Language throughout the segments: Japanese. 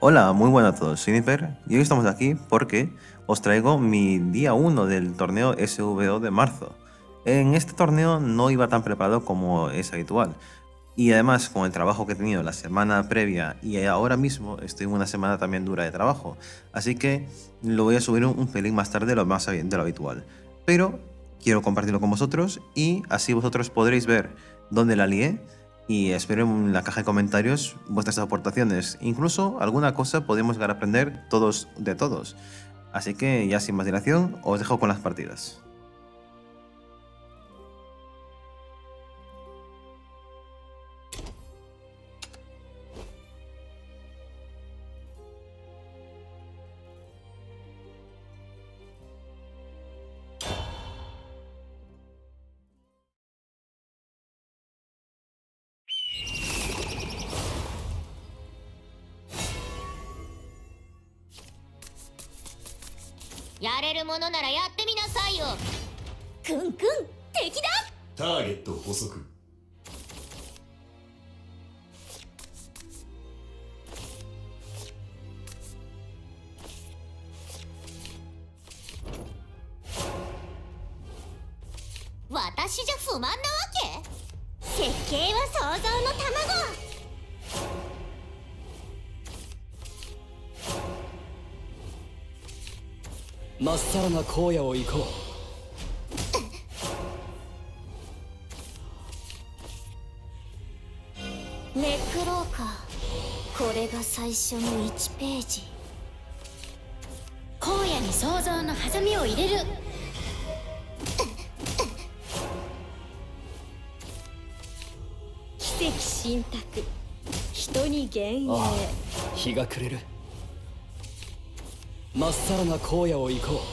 Hola, muy buenas a todos, soy Nipper y hoy estamos aquí porque os traigo mi día uno del torneo SVO de marzo. En este torneo no iba tan preparado como es habitual y además con el trabajo que he tenido la semana previa y ahora mismo estoy en una semana también dura de trabajo, así que lo voy a subir un pelín más tarde de lo habitual. Pero quiero compartirlo con vosotros y así vosotros podréis ver dónde la lié y espero en la caja de comentarios vuestras aportaciones. Incluso alguna cosa podemos llegar a aprender todos de todos. Así que ya sin más dilación, os dejo con las partidas. やれるものならやってみなさいよ。くんくん、敵だ。 ターゲット捕捉。 私じゃ不満なわけ？設計は想像の卵。 まっさらな荒野を行こう。ネクローか。これが最初の1ページ。荒野に想像のハサミを入れる。 奇跡信託、人に幻影。 ああ、日が暮れる。まっさらな荒野を行こ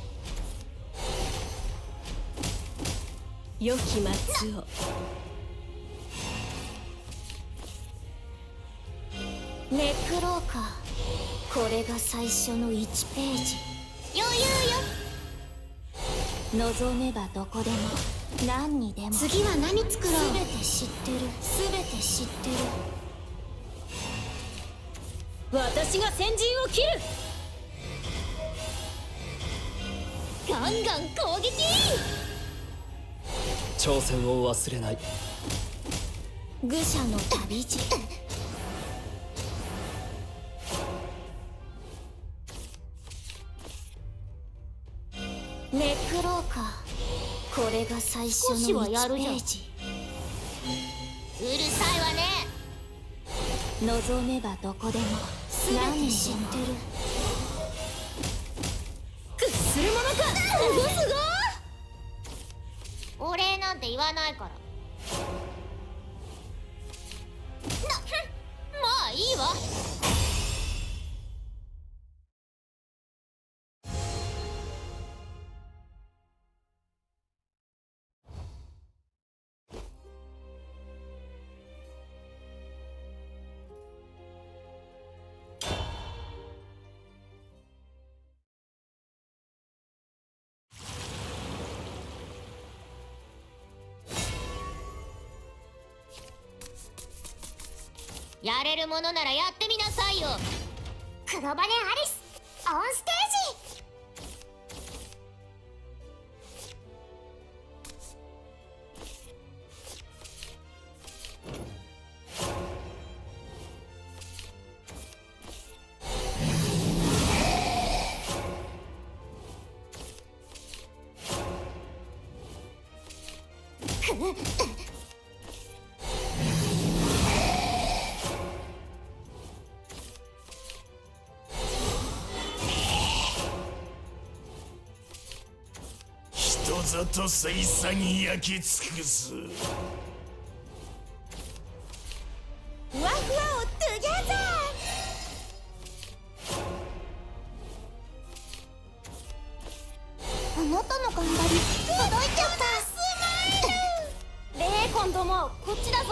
う。良き末を。 ネクローか。これが最初の1ページ。余裕よ。望めばどこでも何にでも。次は何作ろう。全て知ってる。全て知ってる。 私が先陣を切る。ガンガン攻撃。 挑戦を忘れない。 愚者の旅路。ネクローか。これが最初の1ページ。うるさいわね。望めばどこでも何知ってる。 屈するものか。すごすご。お礼なんて言わないから。まあいいわ。やれるものならやってみなさいよ。黒羽アリスオンステージ。 人里水産焼き尽くす。 ふわふわをトゥギャザー。あなたの頑張り届いちゃった。スマイル。ベーコンどもこっちだぞ。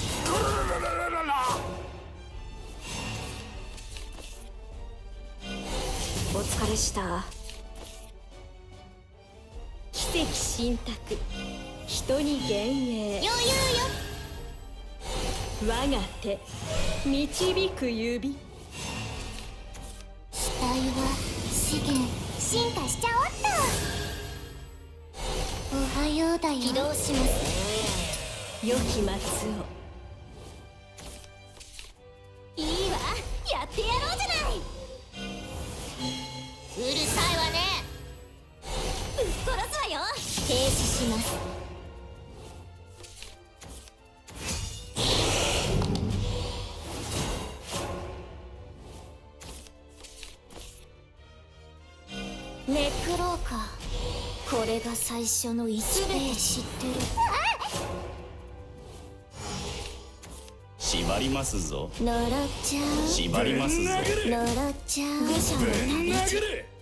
お疲れした。奇跡信託、人に幻影。 余裕よ。 我が手導く指。 は資源進化しちゃおっと。おはようだよ。起動します。 良き末を。 いいわ、やってやろうじゃない。うるさいわね。ぶっ殺すわよ。停止します。ネクローか。これが最初の1ページ。知ってる。 縛りますぞ。 呪っちゃう。 縛りますぞ。 呪っちゃう。愚者の旅路。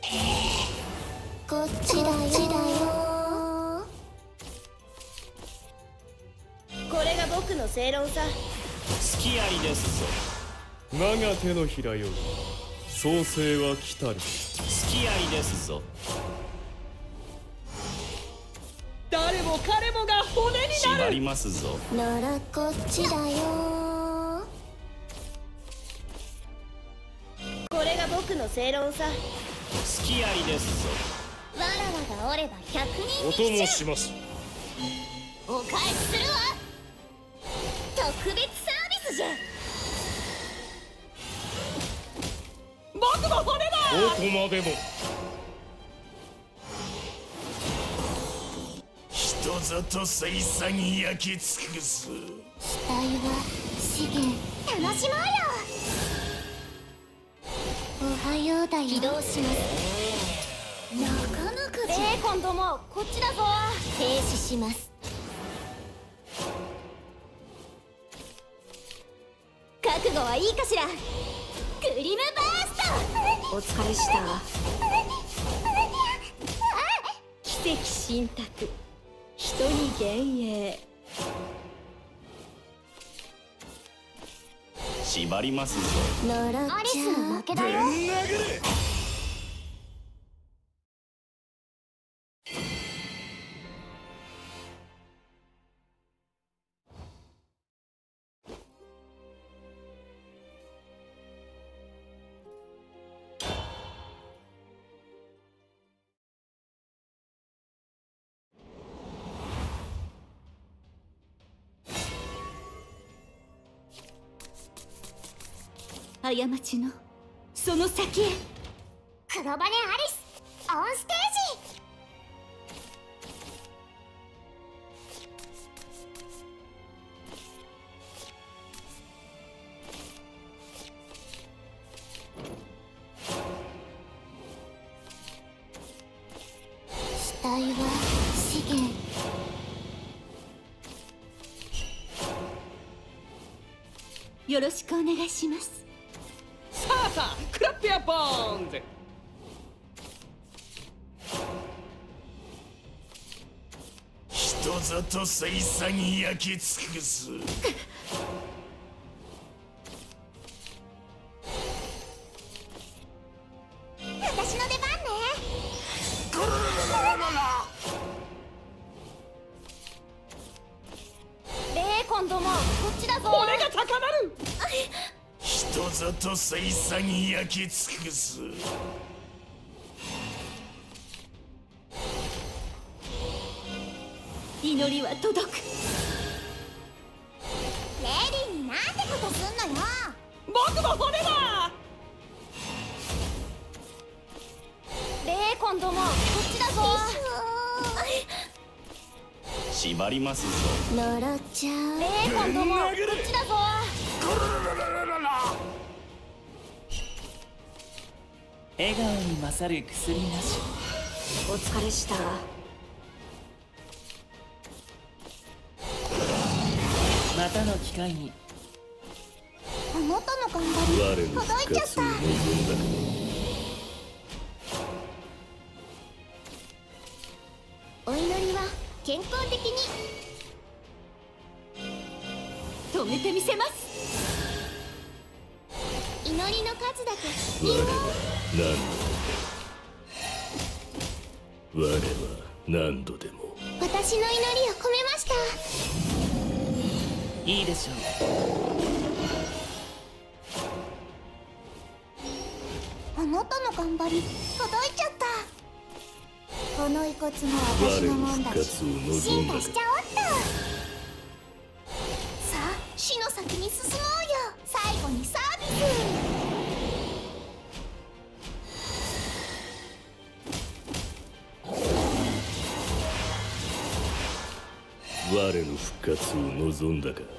こっちだよ。 これが僕の正論さ。 付き合いですぞ。 我が手のひらより創世は来たり。 付き合いですぞ。 誰も彼もが骨になる。 縛りますぞ。 ならこっちだよ。 これが僕の正論さ。 付き合いですぞ。 わらわがおれば100人お供にします。 お返しするわ。特別サービスじゃ。 僕も骨だ。 どこまでも。 人里再三焼き尽くす。 死体は資源楽しもうよ。おはようだよ。起動します。なかなかじゃ。ベーコンどもこっちだぞ。停止します。覚悟はいいかしら。クリムバースト。 お疲れした。奇跡信託。人に幻影。 縛りますぞ。 呪っちゃう。アリスの負けだよ。 過ちのその先へ。 黒羽アリスオンステージ。死体は資源。 よろしくお願いします。 さあさあ、クラップやボーンズ。 人里再三焼き尽くす。 私の出番ね。ベーコンどもこっちだぞ。 骨が高鳴る。 人里再三焼き尽くす。 祈りは届く。 レディーになんてことすんのよ。 僕も骨だ。 ベーコンどもこっちだぞ。 縛りますぞ。 呪っちゃう。ベーコンどもこっちだぞ。 笑顔に勝る薬なし。 お疲れした。 またの機会に。 あなたの頑張り届いちゃった。お祈りは健康的に。 止めてみせます。 祈りの数だけ我は何度でも。 私の祈りを込めました。 いいでしょう。 あななたの頑張り届いちゃった。この遺骨も私のもんだし進化しちゃおっと。さあ死の先に進もうよ。最後にサービス。 我の復活を望んだか。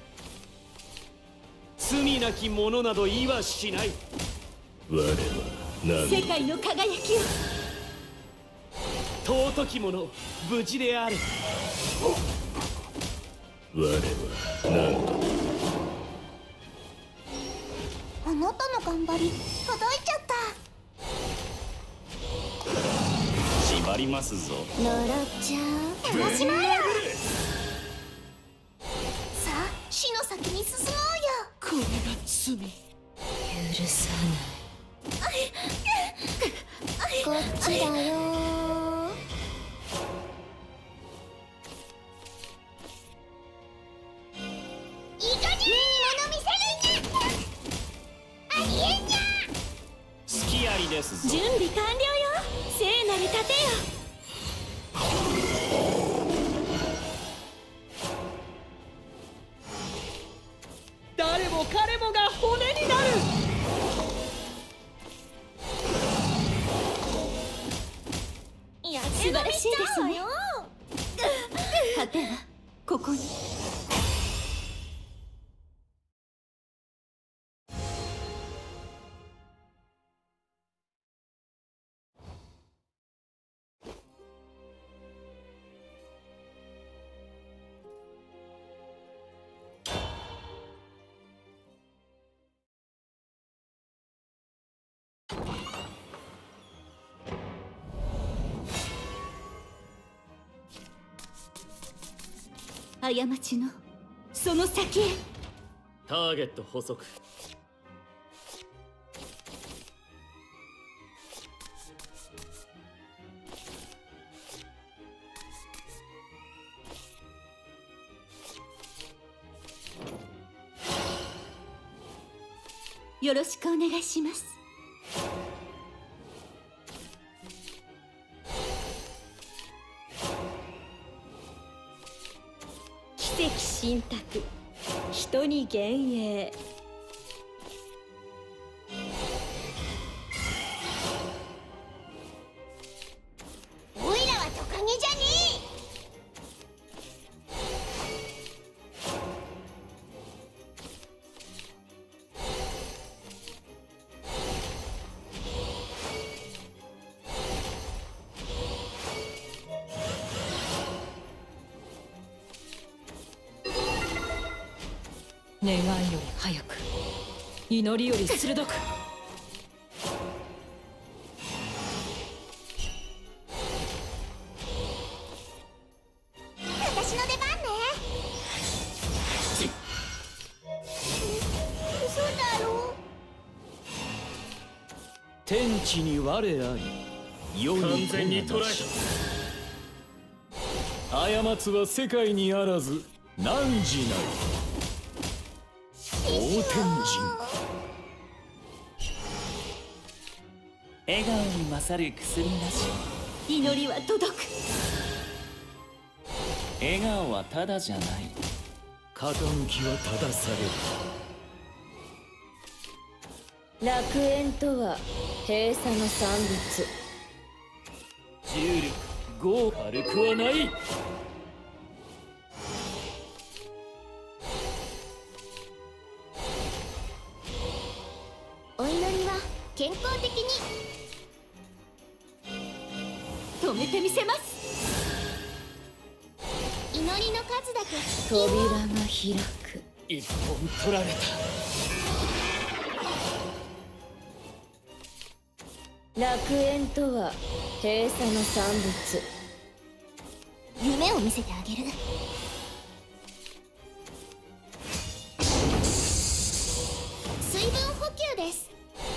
罪なき者など言いはしない。 我は何世界の輝きを。 尊き者無事である。 我は何と。 あなたの頑張り届いちゃった。 縛りますぞ。 呪っちゃう。楽しまうよ。さあ死の先に進もうよ。 これが罪。 許さこっちだよ。いい加減に物見せるんや。ありえんにゃ。 隙ありですぞ。 準備完了よ。聖なる盾よ。 誰も彼もが骨になる。 いや素晴らしいですね。盾はここに。過ちのその先へ。 ターゲット捕捉。 よろしくお願いします。奇跡信託、人に幻影。 おいらはトカゲじゃね願いより早く、祈りより鋭く。 私の出番ね。嘘だろ。 天地に我あり、世に完全に捉えた。 過ちは世界にあらず汝なり。大天神。 笑顔に勝る薬なし。 祈りは届く。 笑顔はただじゃない。 傾きは正される。 楽園とは閉鎖の産物。 重力豪軽くはない。 お祈りは健康的に。 止めてみせます。 祈りの数だけ扉が開く。 一本取られた。 楽園とは閉鎖の産物。 夢を見せてあげる。水分補給です。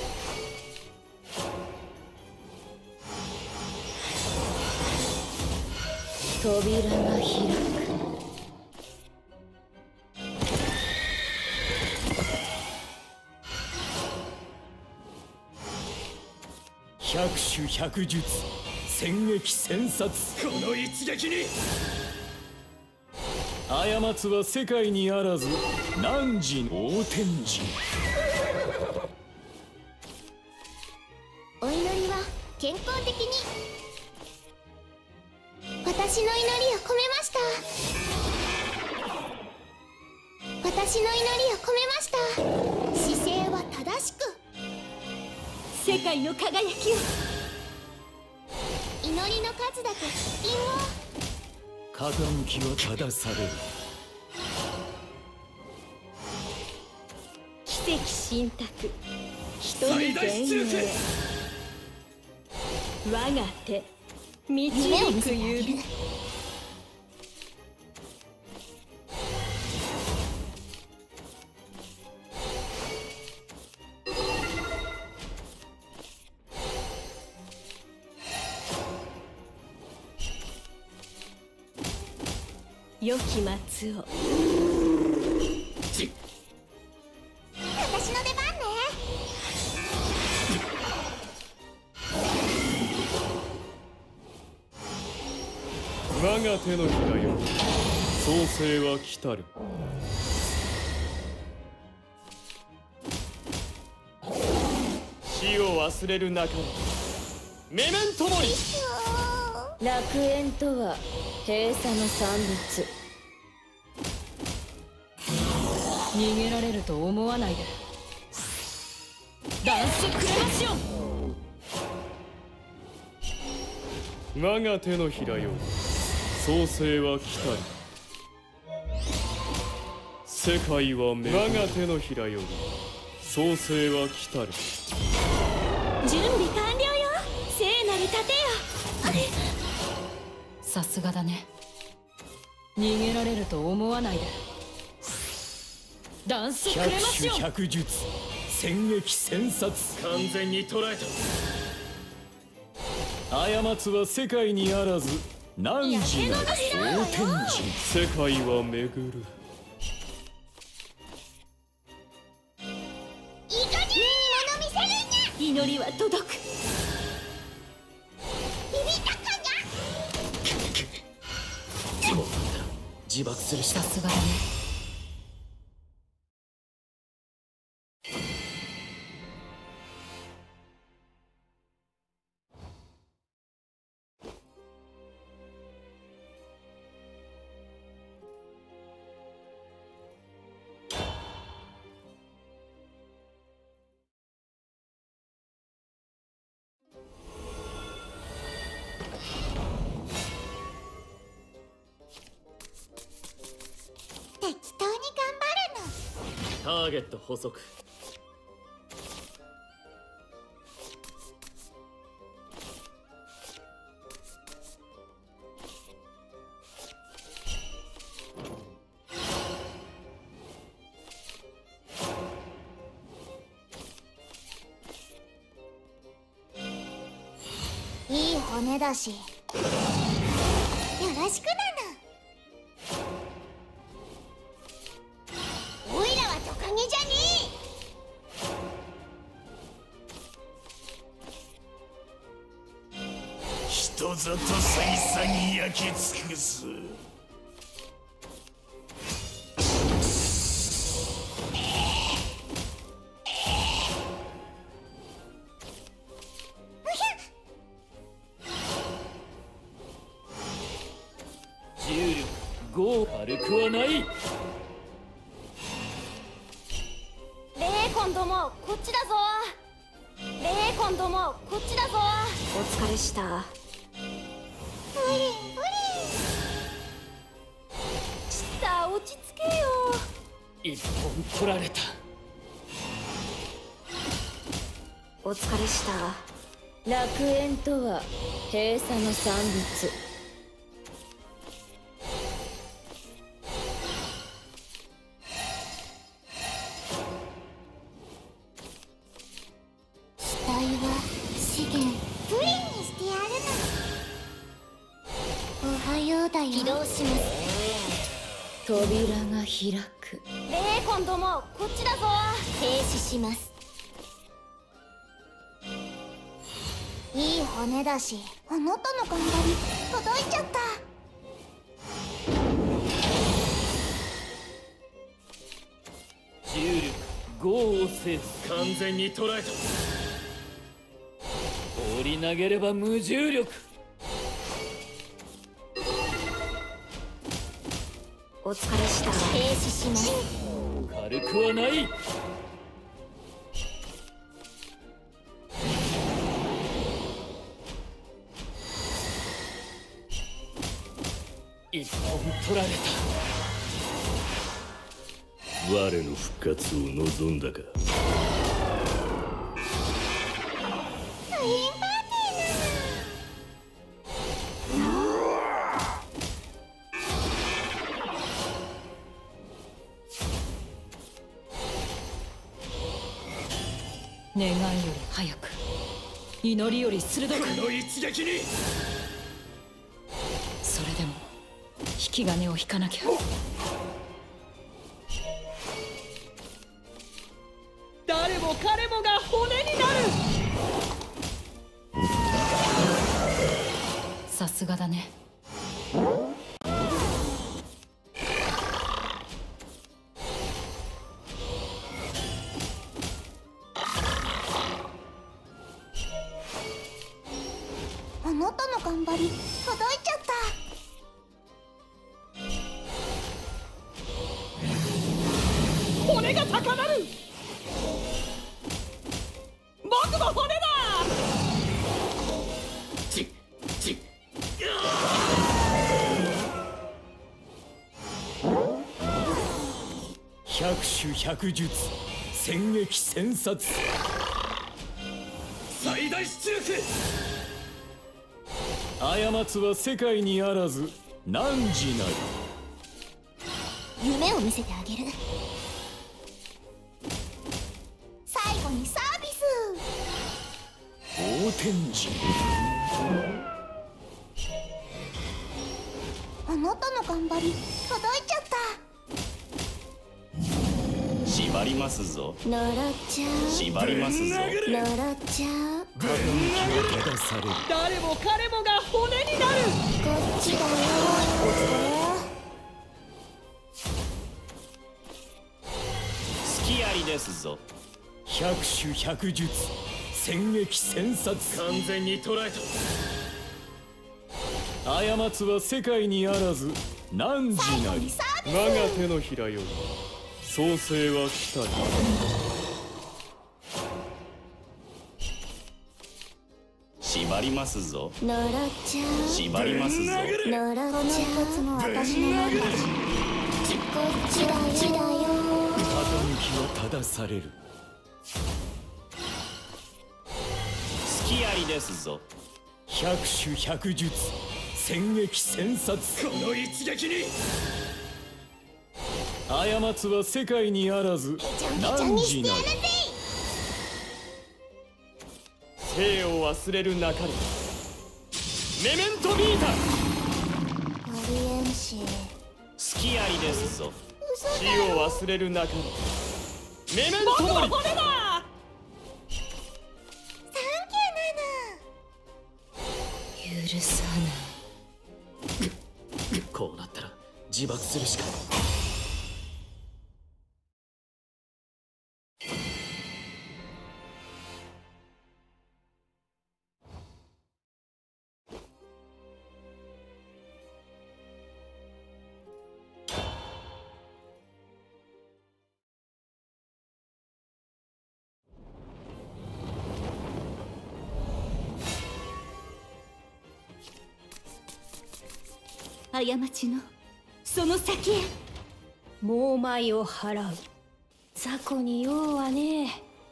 扉が開く。 百種百術、戦役戦殺、この一撃に過ちは世界にあらず、汝大天神。 お祈りは健康的に。私の祈りを込めました。私の祈りを込めました。姿勢は正しく、 世界の輝きを。 祈りの数だけ腹筋を。 傾きは正される。 奇跡神託、人に幻影。我が手、導く指。良き末を。 私の出番ね。 我が手のひらよ、創世は来たる。死を忘れるなかれ、メメントモリ。 楽園とは閉鎖の産物。逃げられると思わないで。ダンスクレマシオン。 我が手のひらよ、創世は来たる。世界は目、我が手のひらよ、創世は来たる。 準備完了よ、聖なる盾よ。さすがだね。逃げられると思わないで。ダンスクレマシオン。 百種百術、戦役戦殺、完全に捉えた。過ちは世界にあらず、汝なる大天神。世界は巡る。 いい加減にもの見せるんや。 祈りは届く。 ビビったかな。 自爆するし。 さすがだね。 適当に頑張るの。 ターゲット捕捉。 いい骨だし、よろしくなの。おいらはトカゲじゃね人里再三に焼き尽くす。 重力5軽くはない。 レーコンどもこっちだぞ。レーコンどもこっちだぞ。 お疲れした。 プリンプリン。ちった落ち着けよ。 一本取られた。 お疲れした。楽園とは閉鎖の産物。 期待は資源プリンにしてやるの。おはようだよ。起動します。 扉が開く。 レーコンどもこっちだぞ。停止します。 骨だし、あなたの頑張り届いちゃった。 重力豪を制す。完全に捉えた。放り投げれば無重力。 お疲れした。 停止します。 軽くはない。一本取られた。 我の復活を望んだか。 サインパー願いより早く、祈りより鋭く。 この一撃に。 それでも引き金を引かなきゃ。誰も彼もが骨になる。さすがだね。 あなたの頑張り届いちゃった。 骨が高鳴る。僕の骨だ。 百種百術、戦役戦殺。最大出力。過ちは世界にあらず汝なり。 夢を見せてあげる。最後にサービス。 大天神。 あなたの頑張り届いちゃった。 縛りますぞ。 呪っちゃう。 縛りますぞ。 呪っちゃう。 傾きを正される。 誰も彼もが骨になる。 こっちだよ。お疲隙ありですぞ。 百種百術、戦役戦殺。完全に捉えた。過ちは世界にあらず汝なり。我が手のひらより創世は来たり。 縛りますぞ。 れ。呪っちゃう。 縛りますぞ。 呪っちゃう。この一つも私のもんだし。こっちだよ。 傾きは正される。 隙ありですぞ。 百種百術、戦役戦殺。 この一撃に。 過ちは世界にあらず汝なり。生を忘れるなかれ。メメントビータ。 ありえんし。 隙ありですぞ。 死を忘れるなかれ。メメントモリ。 骨だ。 許さない。 こうなったら自爆するしか。 過ちのその先へ。 猛米を払う。雑魚に用はねえ。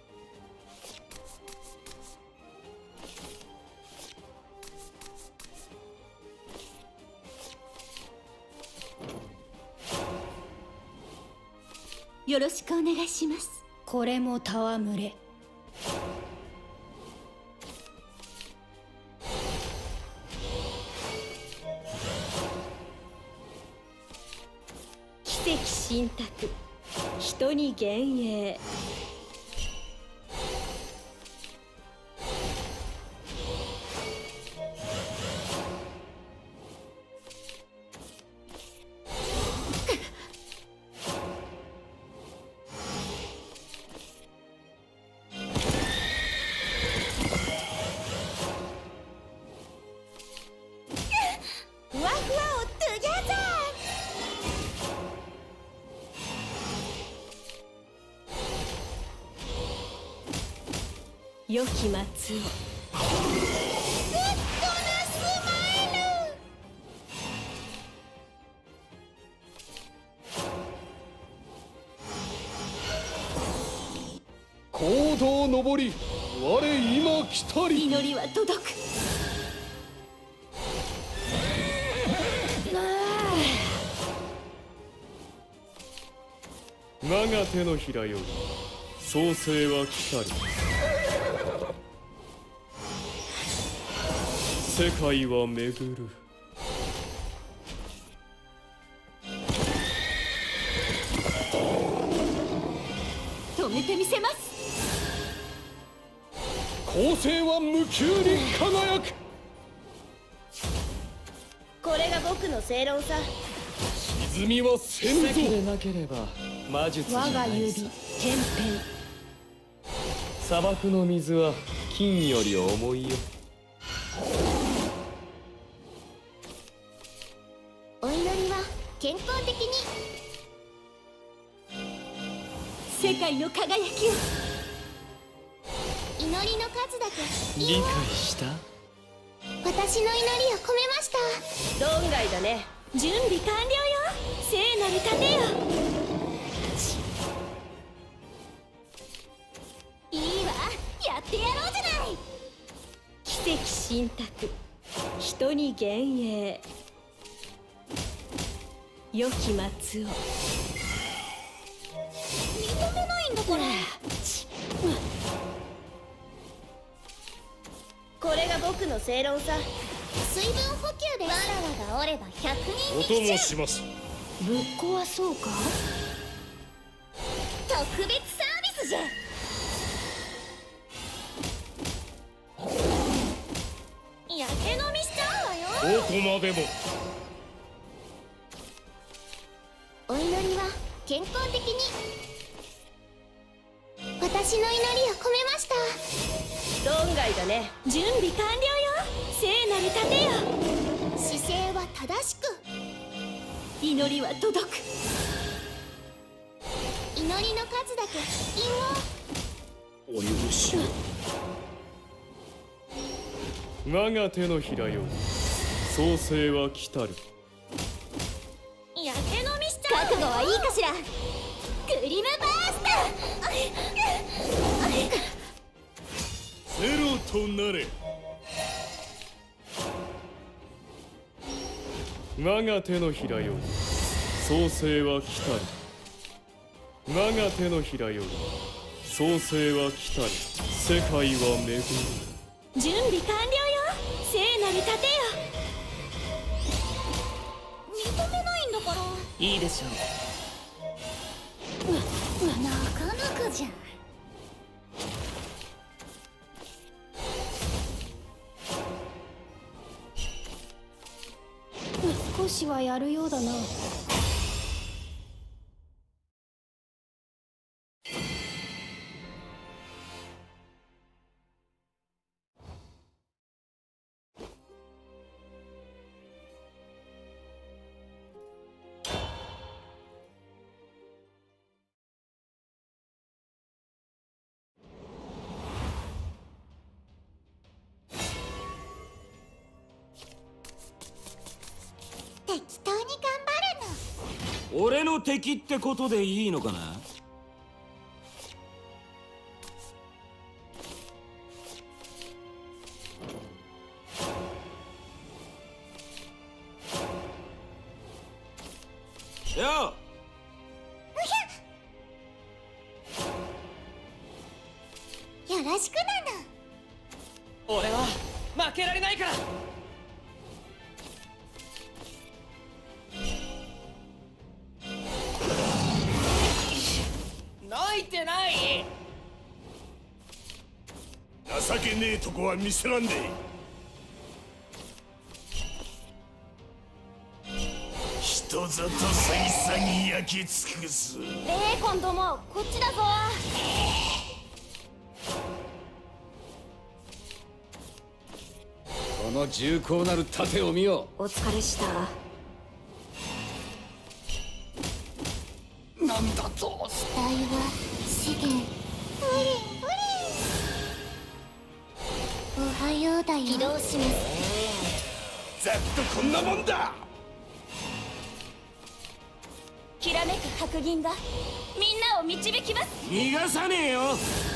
よろしくお願いします。 これも戯れ。奇跡神託、人に幻影。 良き末を。 行動上り、我今来たり。 祈りは届く。 我が手のひらより創世は来たり。世界は巡る。 止めてみせます。 公正は無窮に輝く。 これが僕の正論さ。 歪みは先祖でなければ魔術じゃ我が指ないさ。 天辺。 砂漠の水は金より重いよ。 お祈りは健康的に。 世界の輝きを。 祈りの数だけ理解した？ 私の祈りを込めました。 論外だね。準備完了よ。聖なる盾よ。 いいわ、やってやろうじゃない。 奇跡神託、人に幻影。良き末を。 認めないんだから。 これが僕の正論さ。 水分補給です。わらわがおれば100人お供します。 ぶっ壊そうか。 特別サービスじゃ。やけ飲みしちゃうわよ。 どこまでも。 お祈りは健康的に。私の祈りを込めました。 論外だね。準備完了よ。聖なる盾よ。 姿勢は正しく。 祈りは届く。 祈りの数だけお許しを。我が手のひらより創世は来たる。 やけ飲みしちゃう。覚悟はいいかしら。グリムバースト。 ゼロとなれ。 我が手のひらより創世は来たり。我が手のひらより創世は来たり。世界は巡る。 準備完了よ。聖なる盾よ。 認めないんだから。 いいでしょう。 なかなかじゃ。 少しはやるようだな。 適当に頑張るの。 俺の敵ってことでいいのかな。よよろしくなの。 俺は負けられないから。泣いてない。 情けねえとこは見せらんねえ。人里再三に焼き尽くす。 レイコンども、こっちだぞ。 この重厚なる盾を見よ。 お疲れした。 なんだと。 期待は資源。プリンプリン。 ようだよ。起動します。 ざっとこんなもんだ。 きらめく白銀がみんなを導きます。 逃がさねえよ。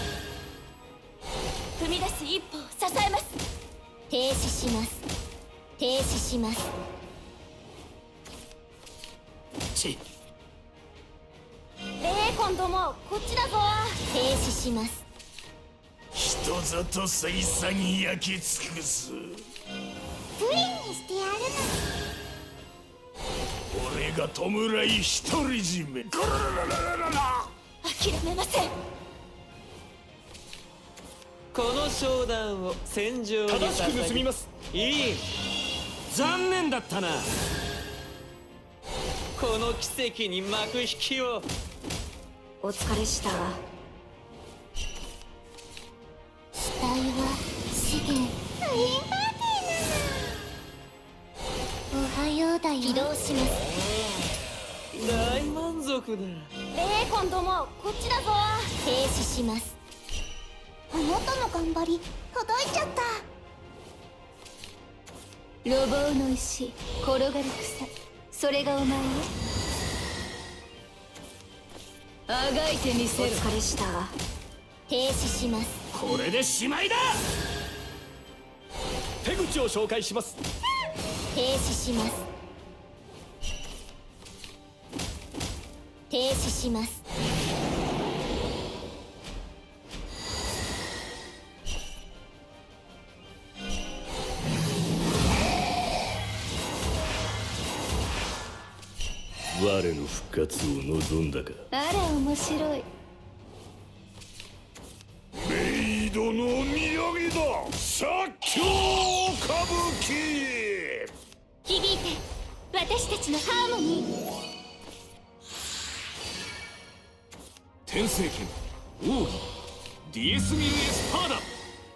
踏み出す一歩を支えます。 停止します。停止します。 ちレーコンどもこっちだぞ。 停止します。 人里再三に焼き尽くす。 プリンにしてやる俺が弔い独り占め。ゴロロロロロロ。 諦めません。 この商談を戦場に正しく盗みます。 いい。 残念だったな。 この奇跡に幕引きを。 お疲れした。 死体は資源。プリンパーティーなの。おはようだよ。起動します。 大満足だ。 レーコンどもこっちだぞ。 停止します。あなたの頑張り届いちゃった。 路傍の石転がる草、それがお前よ。あがいてみせる。お疲れした。 停止します。 これでしまいだ。 手口を紹介します。 停止します。停止します。 我の復活を望んだか。 あら面白い。 メイドの土産だ。最強歌舞伎。 響いて私たちのハーモニー。 天聖剣奥義ディエスミルエスパーダ。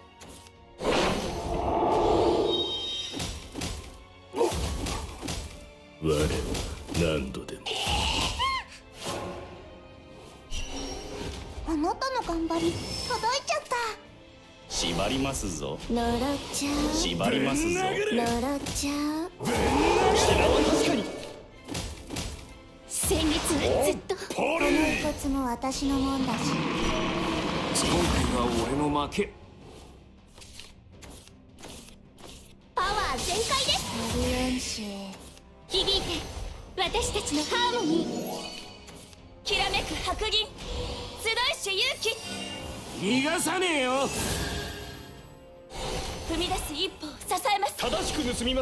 我は何度でも。 あなたの頑張り届いちゃった。 縛りますぞ。 呪っちゃう。 縛りますぞ。 呪っちゃう。 確かに。 先月はずっとこの遺骨も私のもんだし。 今回は俺の負け。 パワー全開です。マリエンシー響いて私たちのハーモニー。 きらめく白銀集いし勇気。 逃がさねえよ。 踏み出す一歩を支えます。 正しく盗みます。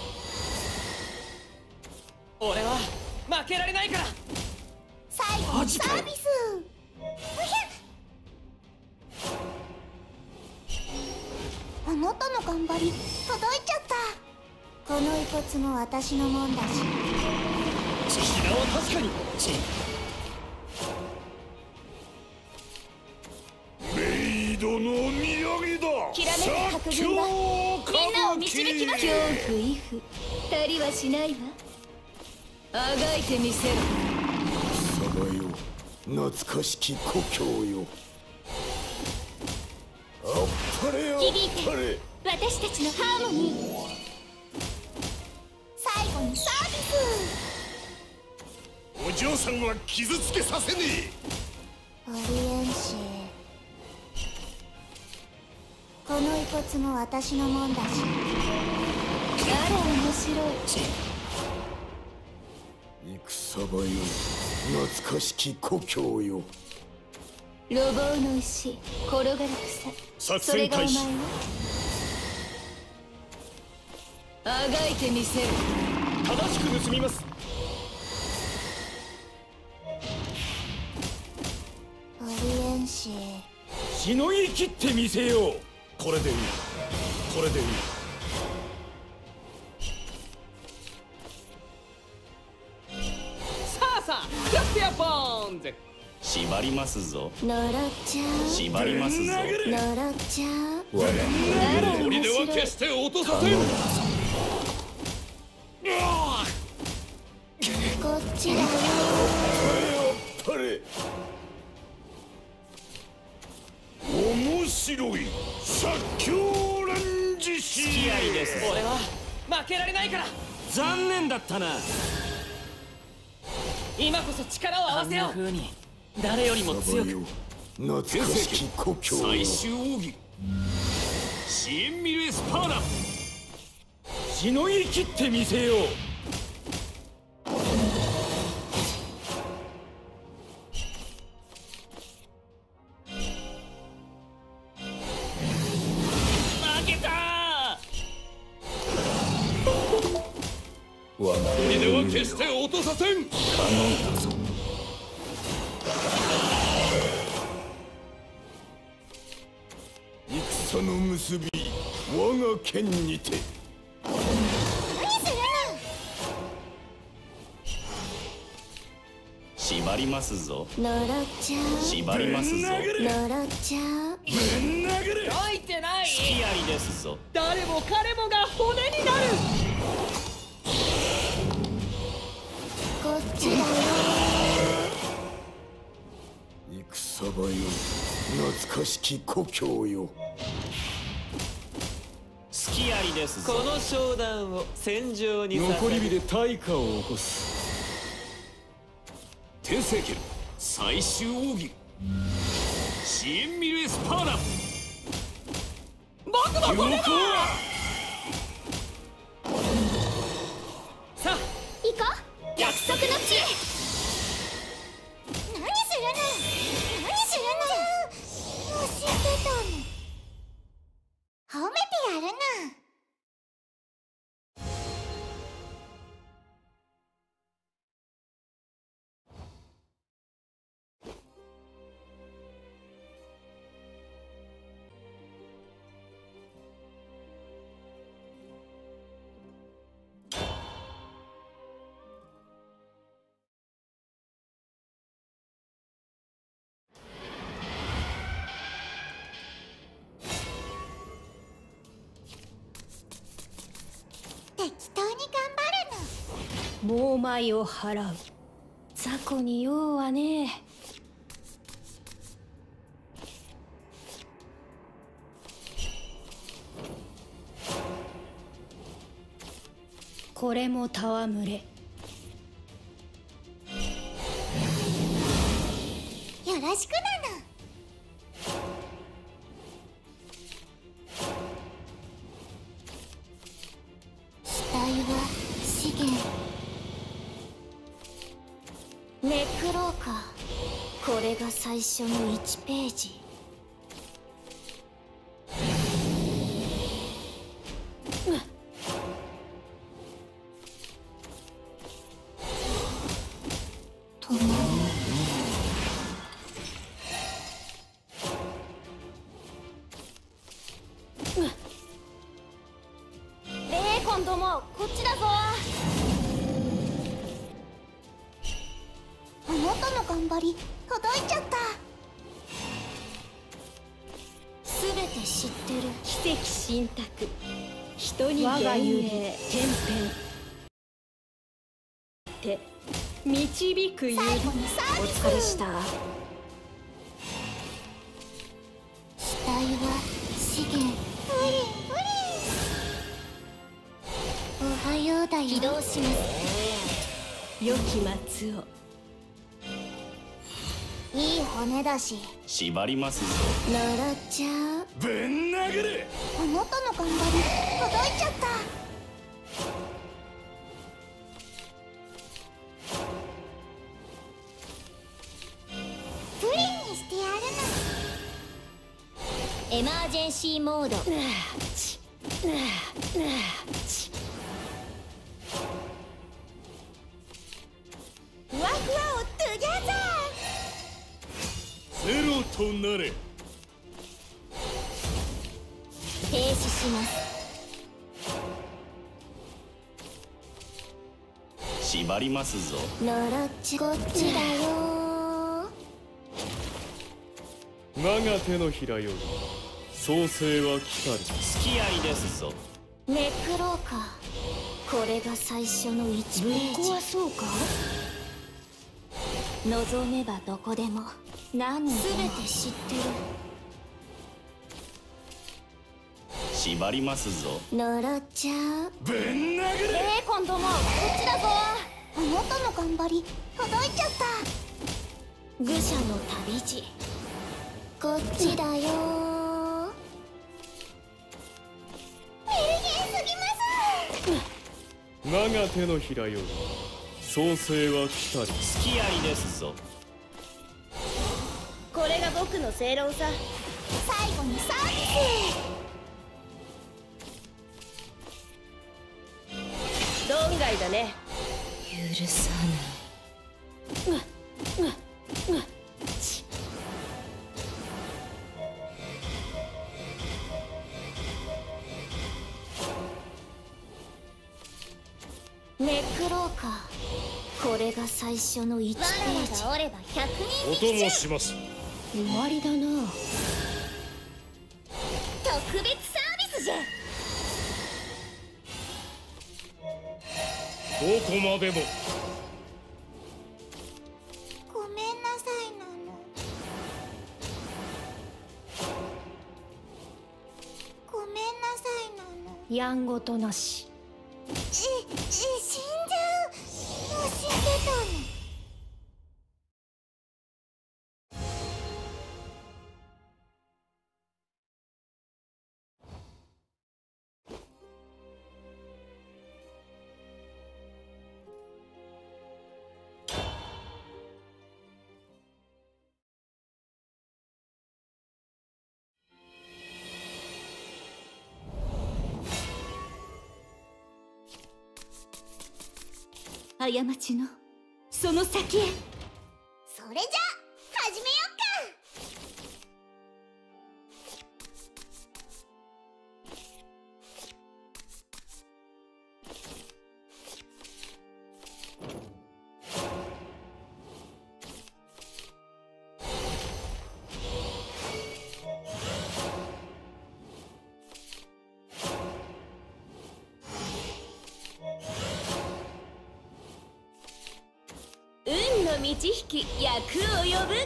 俺は負けられないから。 最後のサービス。あなたの頑張り届いちゃった。この遺骨も私のもんだし。 シナは確かに。 メイドの土産だ。 きらめく白銀がみんなを導きます。恐怖イフ足りはしないわ。あがいてみせろ。 貴様よ、懐かしき故郷よ。あっぱれよ、あっぱれ。 私たちのハーモニー。最後にサービス。 お嬢さんは傷つけさせねオリエンシーこの遺骨も私のもんだし。 あら面白い。 戦場よ、懐かしき故郷よ。 路傍の石転がる草、 作戦開始。 それがお前よ。あがいてみせる。 正しく盗みます。 オリエンシーしのぎ切ってみせよう。これでいい、これでいい。 さあさあやってやボーンズ。 縛りますぞ。 呪っちゃう。 縛りますぞ。 呪っちゃう。 あら面砦は白い。 決して落とさせん。 こっちだよ。 あれ面白い。殺狂乱き気合いです。 俺は負けられないから。 残念だったな。 今こそ力を合あんわせよう。 な風に誰よりも強く。 懐かしき故郷最終奥義シエンミルエスパーナしのぎ切ってみせよう。 負けた我が国では決して落とさせん。 頼んだぞ。戦の結び我が剣にて。 縛りますぞ。 呪っちゃう縛りますぞ。 呪っちゃうぶん殴れ。 書いてない。 気合いですぞ。 誰も彼もが骨になる。 こっちだよ戦場よ懐かしき故郷よ。 好きありですぞ。 この商談を戦場に残り火で大火を起こす。 天聖剣最終奥義シエンミルエスパーナ僕も骨だ。さあ行こう約束の地へ。何するの何するの。教えてたの褒めてやるな。適当に頑張るの。 猛米を払う。雑魚に用はねえ。これも戯れ。 よろしくなの。死体は資源。ネクローか。これが最初の1ページ。止まる。レイコンどもこっちだぞ。あなたの頑張り届いちゃった。すべて知ってる。 奇跡神託。人に我が指天変て導く指。 最後にサービス。 お疲れした。 死体は資源。おはようだよ。起動します。 良き松を。 いい骨だし縛りますぞ。 呪っちゃう。 ぶん殴れ。 あなたの頑張り届いちゃった。プリンにしてやるの。エマージェンシーモード。ふわふわをトゥギャザゼロとなれ。 ー。停止します。 縛りますぞ。 呪っちこっちだよ。 我が手のひらより創世は来たる。 好きありですぞ。 ネクローか。これが最初の1ページ。 壊そうか。 望めばどこでも。全て知ってる。 縛りますぞ。 呪っちゃう。 ぶん殴れ。 今度もこっちだぞ。あなたの頑張り届いちゃった。愚者の旅路こっちだよ。メルヘンすぎます。 我が手のひらより創世は来たり。 付き合いですぞ。 これが僕の正論さ。 最後にサービス。 論外だね。 許さない。ネクローか。これが最初の1ページ。我らがおれば100人お供します。 終わりだな。 特別サービスじゃ。 どこまでも。 ごめんなさいなの。ごめんなさいなの。 やんごとなし。 死んじゃう。もう死んでたの。 過ちのその先へ。 それじゃ始めよっか。 運の満ち引き役を呼ぶ。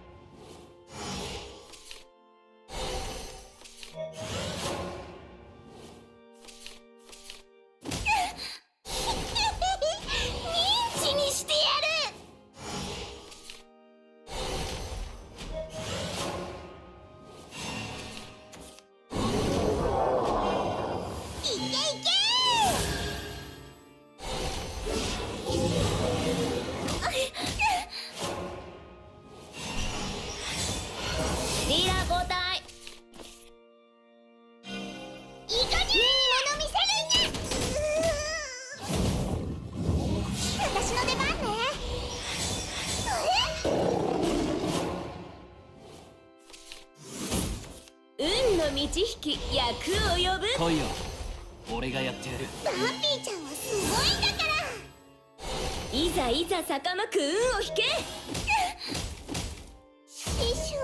ミンチにしてやる。いけいけ。 リーダー交代。 いい加減にもの見せるんじゃ。私の出番ね。 運の満ち引き役を呼ぶ。 来いよ、俺がやってやる。 バンピーちゃんはすごいんだから。 いざいざ坂巻く運を引け。 師匠。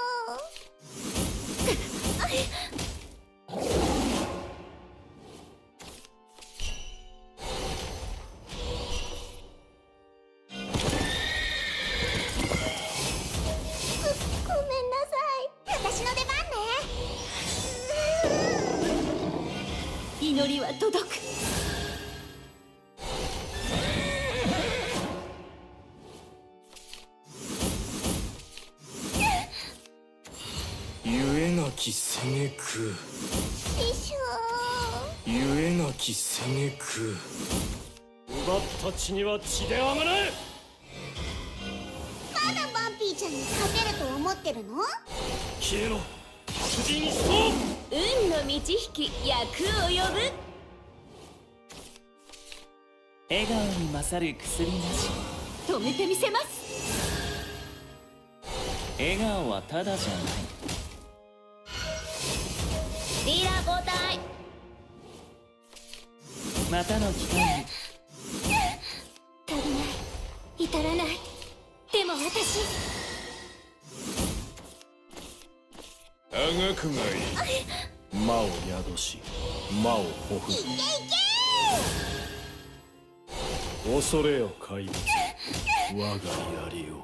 ごめんなさい。私の出番ね。 祈りは届く。 ゆえなき攻めく。 師匠。 ゆえなき攻めく。奪った血には血であがれ。 まだバンピーちゃんに勝てると思ってるの？ 消えろ。殺人しと。 運の満ち引き役を呼ぶ。 笑顔に勝る薬なし。 止めてみせます。 笑顔はただじゃない。 リーダー交代。 またの機会に。 足りない。至らない。でも私。 あがくがいい。魔を宿し魔をほふる。 いけいけ。 恐れよ怪物。我が槍を。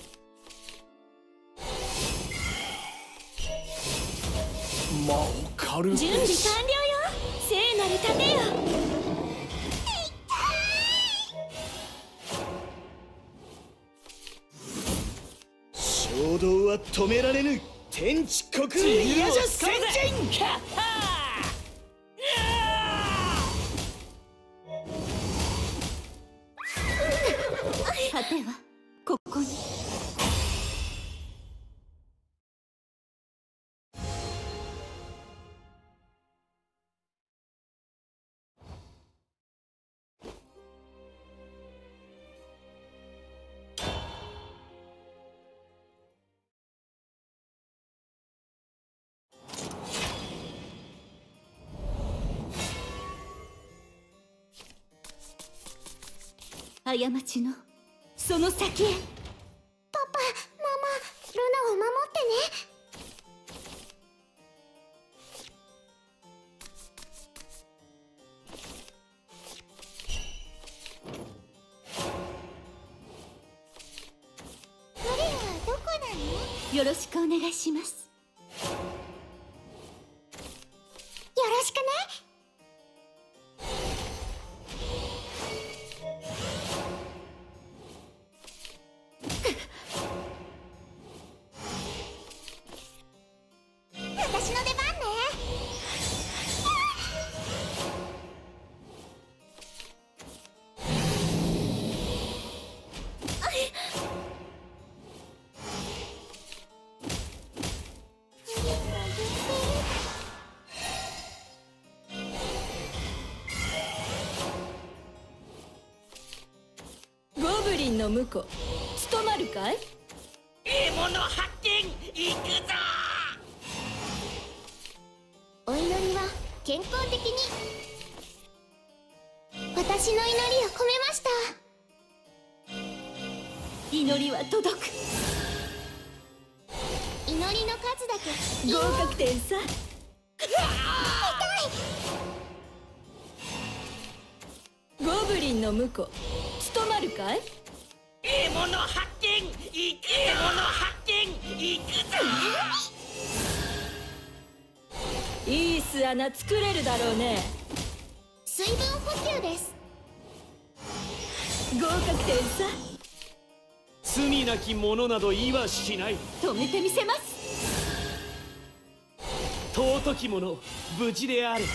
魔をかかるべし。 準備完了よ。聖なる盾よ。 衝動は止められぬ。天地国民野者先人。 盾はここに。過ちのその先へ。 パパ、ママ、ルナを守ってね。マリアはどこなの？ よろしくお願いします。 よろしくね。私の出番ね。 ゴブリンの婿、務まるかい？ 獲物発見、行くぞ。 お祈りは健康的に。私の祈りを込めました。 祈りは届く。 祈りの数だけ。 合格点さ。ゴブリンの婿、務まるかい？ 獲物発見、行くぞ。獲物発見、行くぞ。 いい巣穴作れるだろうね。 水分補給です。 合格点さ。 罪なき者など言わしない。 止めてみせます。 尊き者、無事であれ。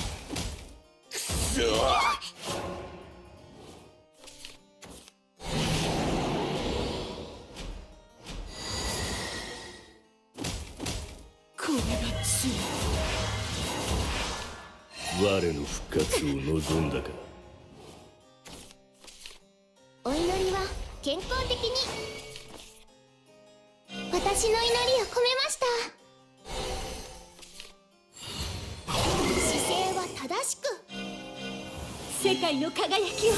これが罪。 我の復活を望んだか。 お祈りは健康的に。私の祈りを込めました。姿勢は正しく。 世界の輝きを。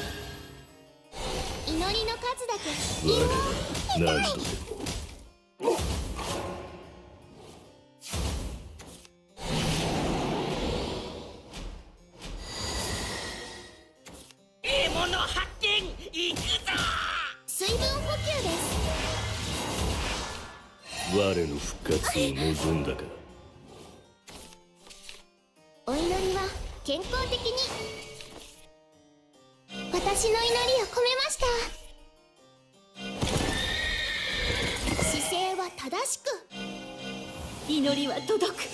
祈りの数だけ。 我ら何度でも。 獲物発見、行くぞ。 水分補給です。 我の復活を望んだか。 お祈りは健康的に。私の祈りを込めました。姿勢は正しく。 祈りは届く。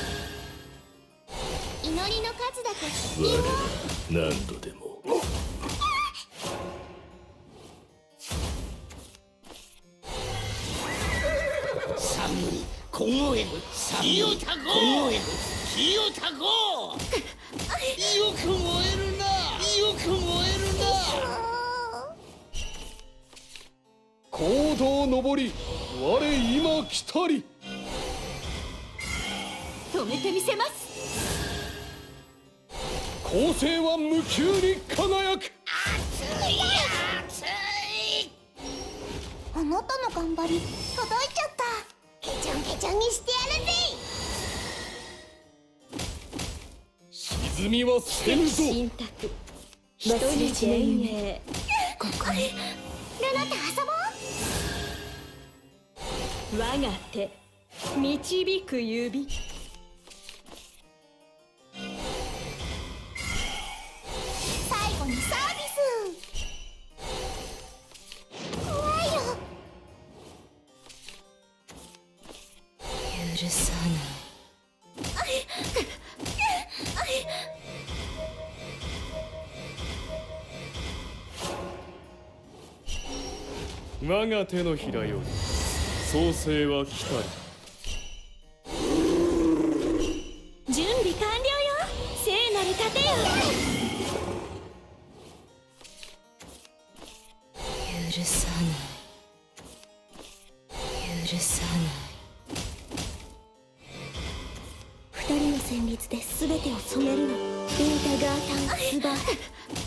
祈りの数だけ。 我ら何度でも。 寒い、凍える。火をたこう。火をたこう。よく燃えるな。よく燃えるな。 行動上り、我今来たり。 止めてみせます。 公正は無休に輝く。 熱い、熱い。 あなたの頑張り届いちゃった。ケチョンケチョンにしてやるぜ。 沈みは捨てぬぞ。 信託、一人全栄。ここにルナと遊ぼう。 我が手、導く指。 許さない。 我が手のひらより創世は来たり。 準備完了よ。聖なる盾よ。 許さない。許さない。 二人の旋律で全てを染めるの。インタガータンスバー。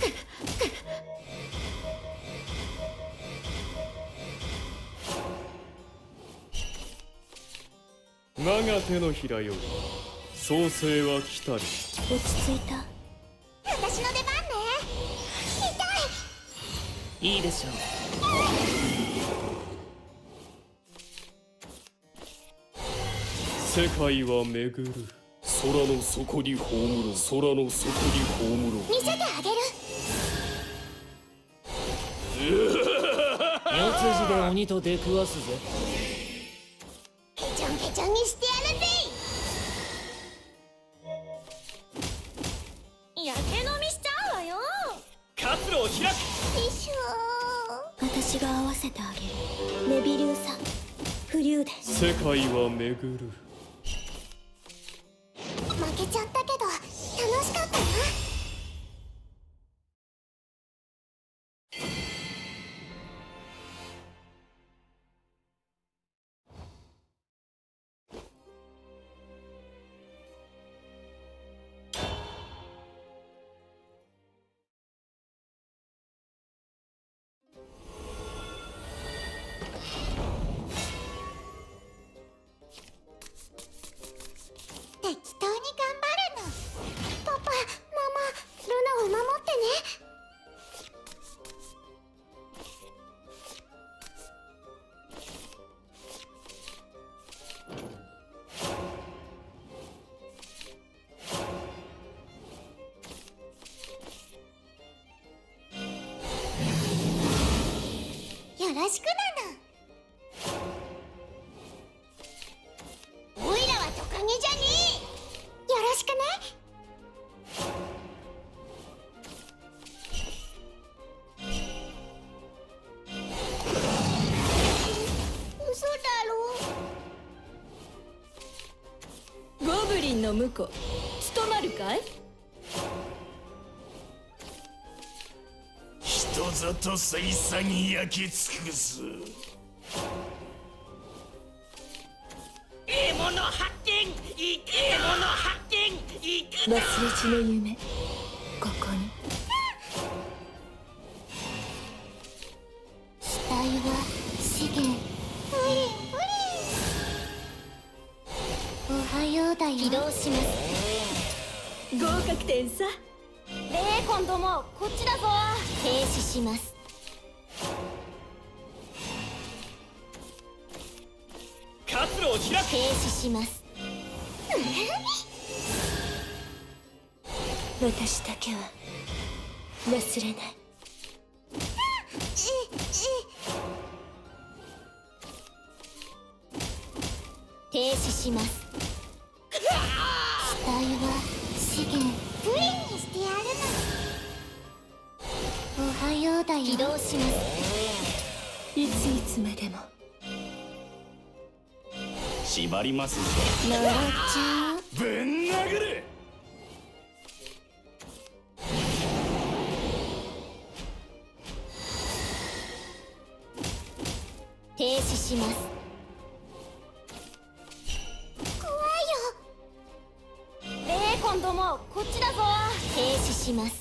我が手のひらより創世は来たり。 落ち着いた。私の出番ね。痛い。 いいでしょう。 世界は巡る。空の底に葬ろう。空の底に葬ろう。 見せてあげる。 四つ字で鬼と出くわすぜ。 ケチョンケチョンにしてやるぜ。やけ飲みしちゃうわよ。 活路を開く。 よいしょ。私が合わせてあげる。メビリューさん、フリューデ。 世界は巡る。 負けちゃったけど楽しかったな。適当に頑張るの。パパ、ママ、ルナを守ってね。よろしくなの。おいらはトカゲじゃねえ。よろしくね。嘘だろ。 ゴブリンの婿務まるかい。 人里再三に焼き尽くす。 獲物発見。獲物発見。行く忘れちの夢、ここに。 死体は資源。おはようだよ。起動します。 合格点さ。 ベーコンども、こっちだぞ。停止します。 活路を開く。 停止します。 私だけは忘れない。 停止します。死体は資源。プリンにしてやるの。おはようだよ。起動します。 いついつまでも縛りますぞ。 呪っちゃう。 ぶん殴る。 停止します。怖いよ。ベーコンども、こっちだぞ。停止します。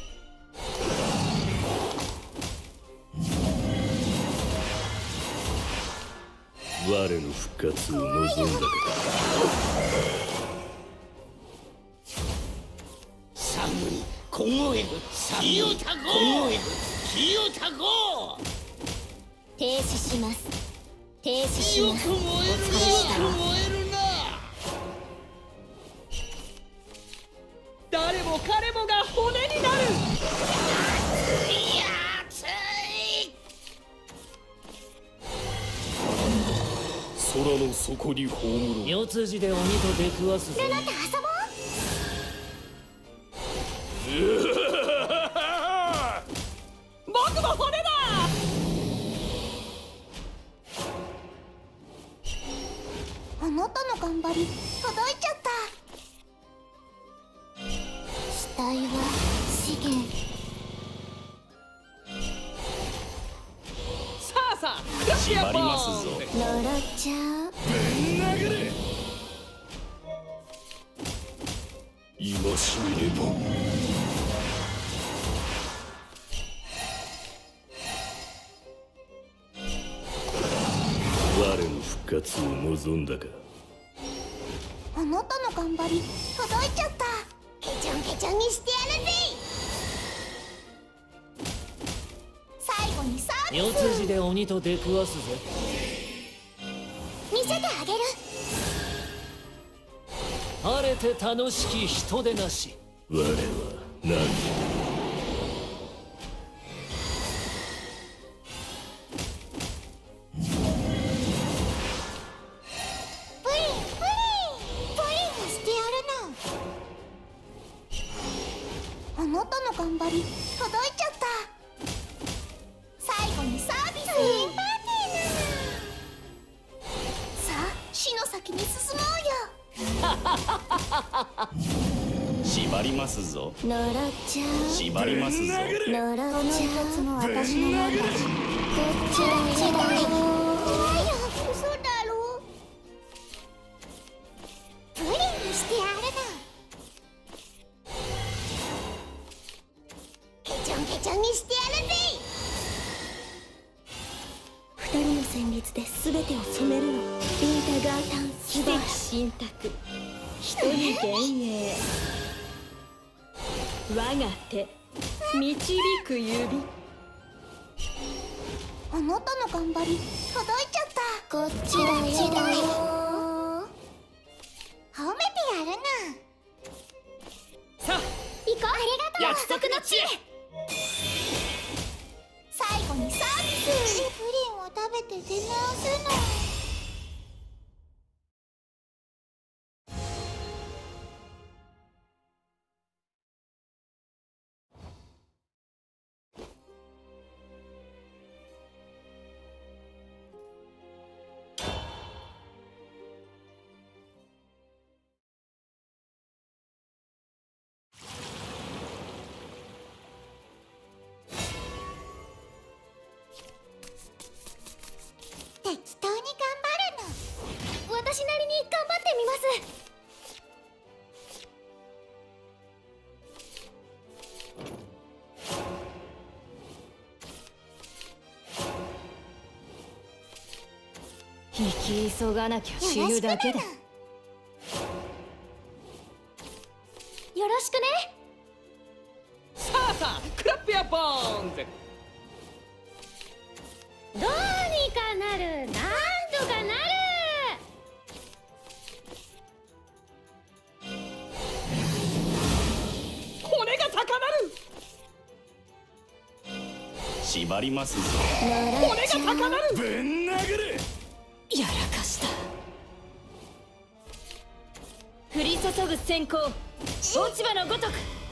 我の復活を望んだか。 寒い凍える。気をたこ凍える。気をたこ。 停止します。停止します。 よく燃えるな。よく燃えるな。 誰も彼もが骨になる。 いや熱い。 空の底に葬ろう。 四筋で鬼と出くわすぜ。 ルナと遊ぼう。 僕も骨だ。 あなたの頑張り届いちゃった。死体は資源。 さあさあ、クラッシアボーン。 呪っちゃう。 殴れ。 今しめれば我の復活を望んだか。 あなたの頑張り届いちゃった。ケチョンケチョンにしてやるぜ。最後にサービ四ス筋で鬼と出くわすぜ。 見せてあげる。 晴れて楽しき人でなし。 我は何だ。 プリンプリンしてやるな。あなたの頑張り届いちゃった。最後にサービス。パーティーな。さあ死の先に進もうよ。 縛りますぞ。 呪っちゃう。 縛りますぞ。 呪っちゃう。この一つも私のもんだ。こっちだよ。怖いよ。嘘だろ。プリンにしてやるな。ケチョンケチョンにしてやるぜ。二人の旋律で全てを染めるの。インタガータン奇跡神託。 一人幻影。我が手導く指。 あなたの頑張り届いちゃった。こっちだよ。褒めてやるな。 さあ、 行こう。ありがとう。 約束の地へ。 最後にサービス。プリンを食べて出直すの。適当に頑張るの。私なりに頑張ってみます。 引き急がなきゃ死ぬだけだ。 よろしくね。 さあさあ、クラッピアボーンズ。 どうにかなる。なんとかなる。 骨が高鳴る。 縛りますぞ。 骨が高鳴る。 ぶん殴れ。 やらかした。降り注ぐ閃光、落ち葉のごとく。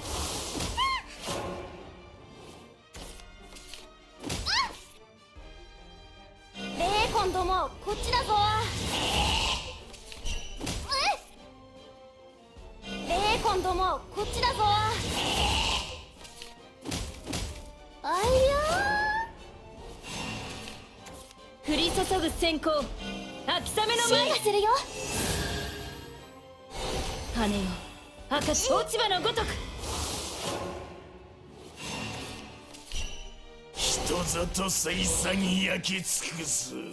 ベーコンどもこっちだぞ。ベーコンどもこっちだぞ。あいや降り注ぐ閃光、秋雨の進舞。 化するよ。 羽よ、赤し落ち葉のごとく。 人里せいさに焼き尽くす。 プリンプリン。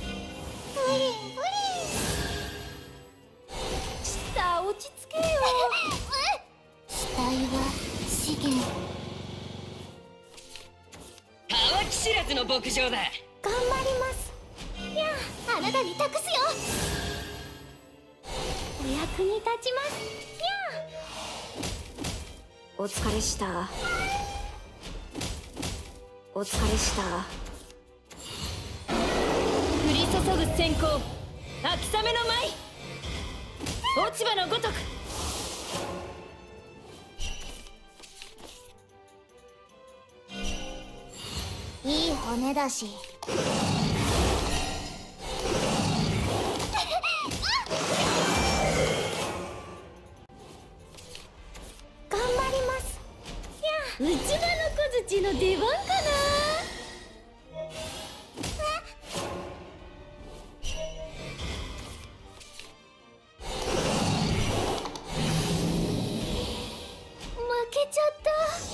さあ落ち着けよ。死体は資源。 乾き知らずの牧場だ。 頑張ります。いやあ、あなたに託すよ。お役に立ちます。いやお疲れした。お疲れした。降り注ぐ閃光、 秋雨の舞、落ち葉のごとく。 いい骨だし。頑張ります。 内葉の小槌の出番かな。負けちゃった。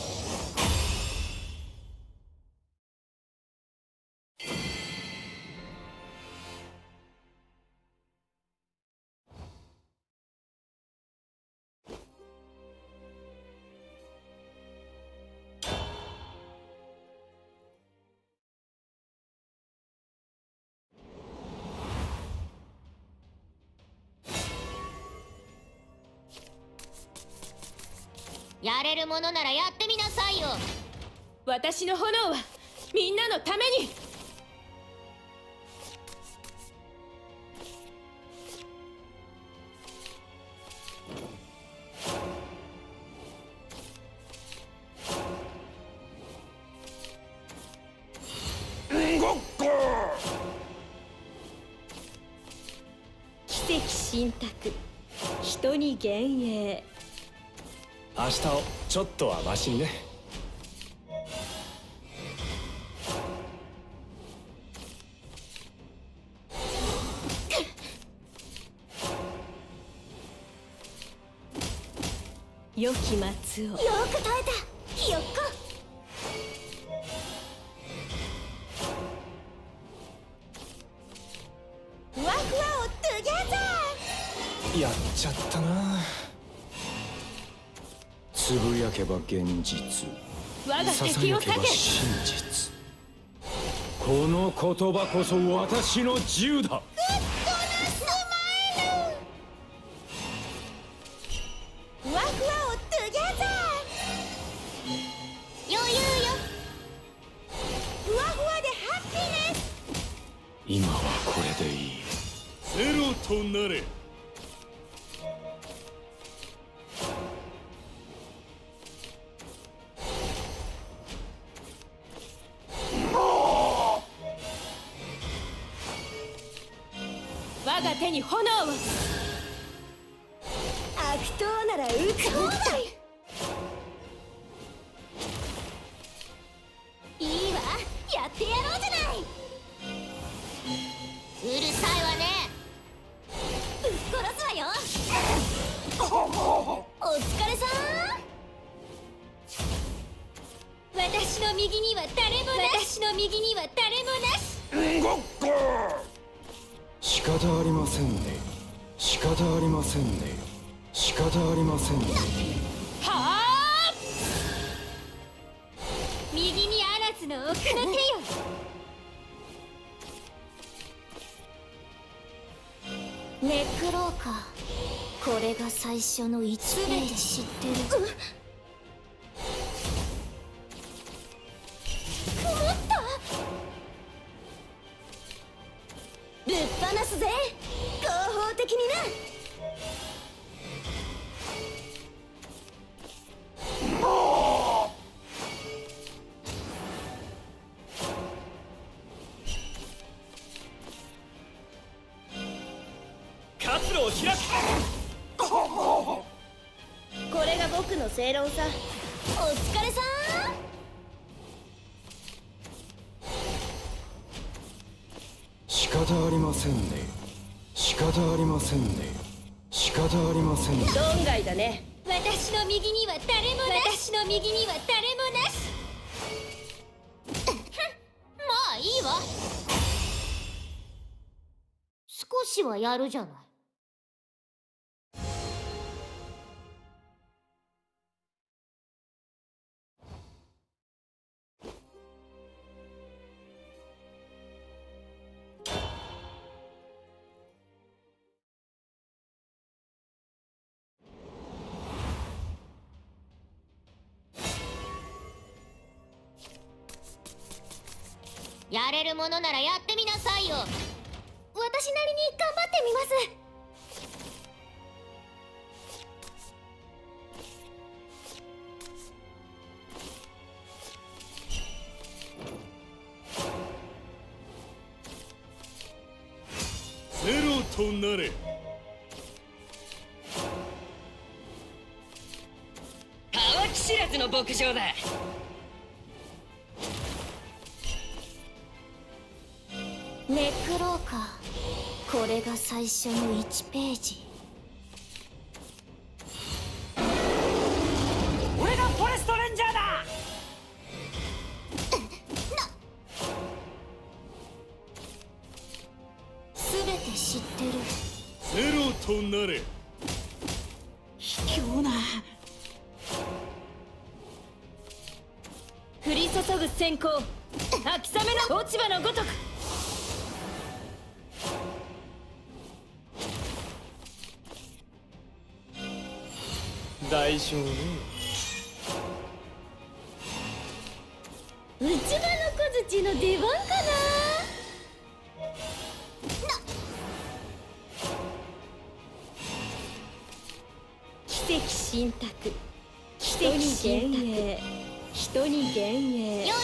やれるものならやってみなさいよ。 私の炎はみんなのために。奇跡神託、人に幻影。 明日をちょっとはマシにね。 良き松を。 よく耐えた、ひよっこ。ふわふわをトゥギャザー。 やっちゃったな。つぶやけば現実、 我が敵を避け。 真実。この言葉こそ私の銃だ。 ふわふわをトゥギャザー。余裕よ。ふわふわでハッピーネス。 今はこれでいい。ゼロとなれ。 我が手に炎を。悪党なら撃つ。 いいわ、やってやろうじゃない。うるさいわね。ぶっ殺すわよ。お疲れさん。私の右には誰もなし。私の右には誰もなし。 仕方ありませんね。仕方ありませんね。仕方ありませんね。 はあ。 右にあらずの奥の手よ。ネクローか。これが最初の1ページ。知ってる。曇った。ぶっ放すぜ、合法的にな。 活路を開く。 これが僕の正論さ。 お疲れさん。 仕方ありませんね。仕方ありませんね。仕方ありませんね。 論外だね。 私の右には誰もなし。私の右には誰もなし。まあいいわ。少しはやるじゃない。やれるものならやってみなさいよ。私私なりに頑張ってみます。 ゼロとなれ。 乾き知らずの牧場だ。 ネクローか。これが最初の1ページ。 俺がフォレストレンジャーだ。 全て知ってる。 ゼロとなれ。 卑怯な。降り注ぐ閃光、秋雨の落ち葉のごとく。 大将ね。 内場の小槌の出番かな。 奇跡神託、奇跡神栄、人に幻影、 余裕よ。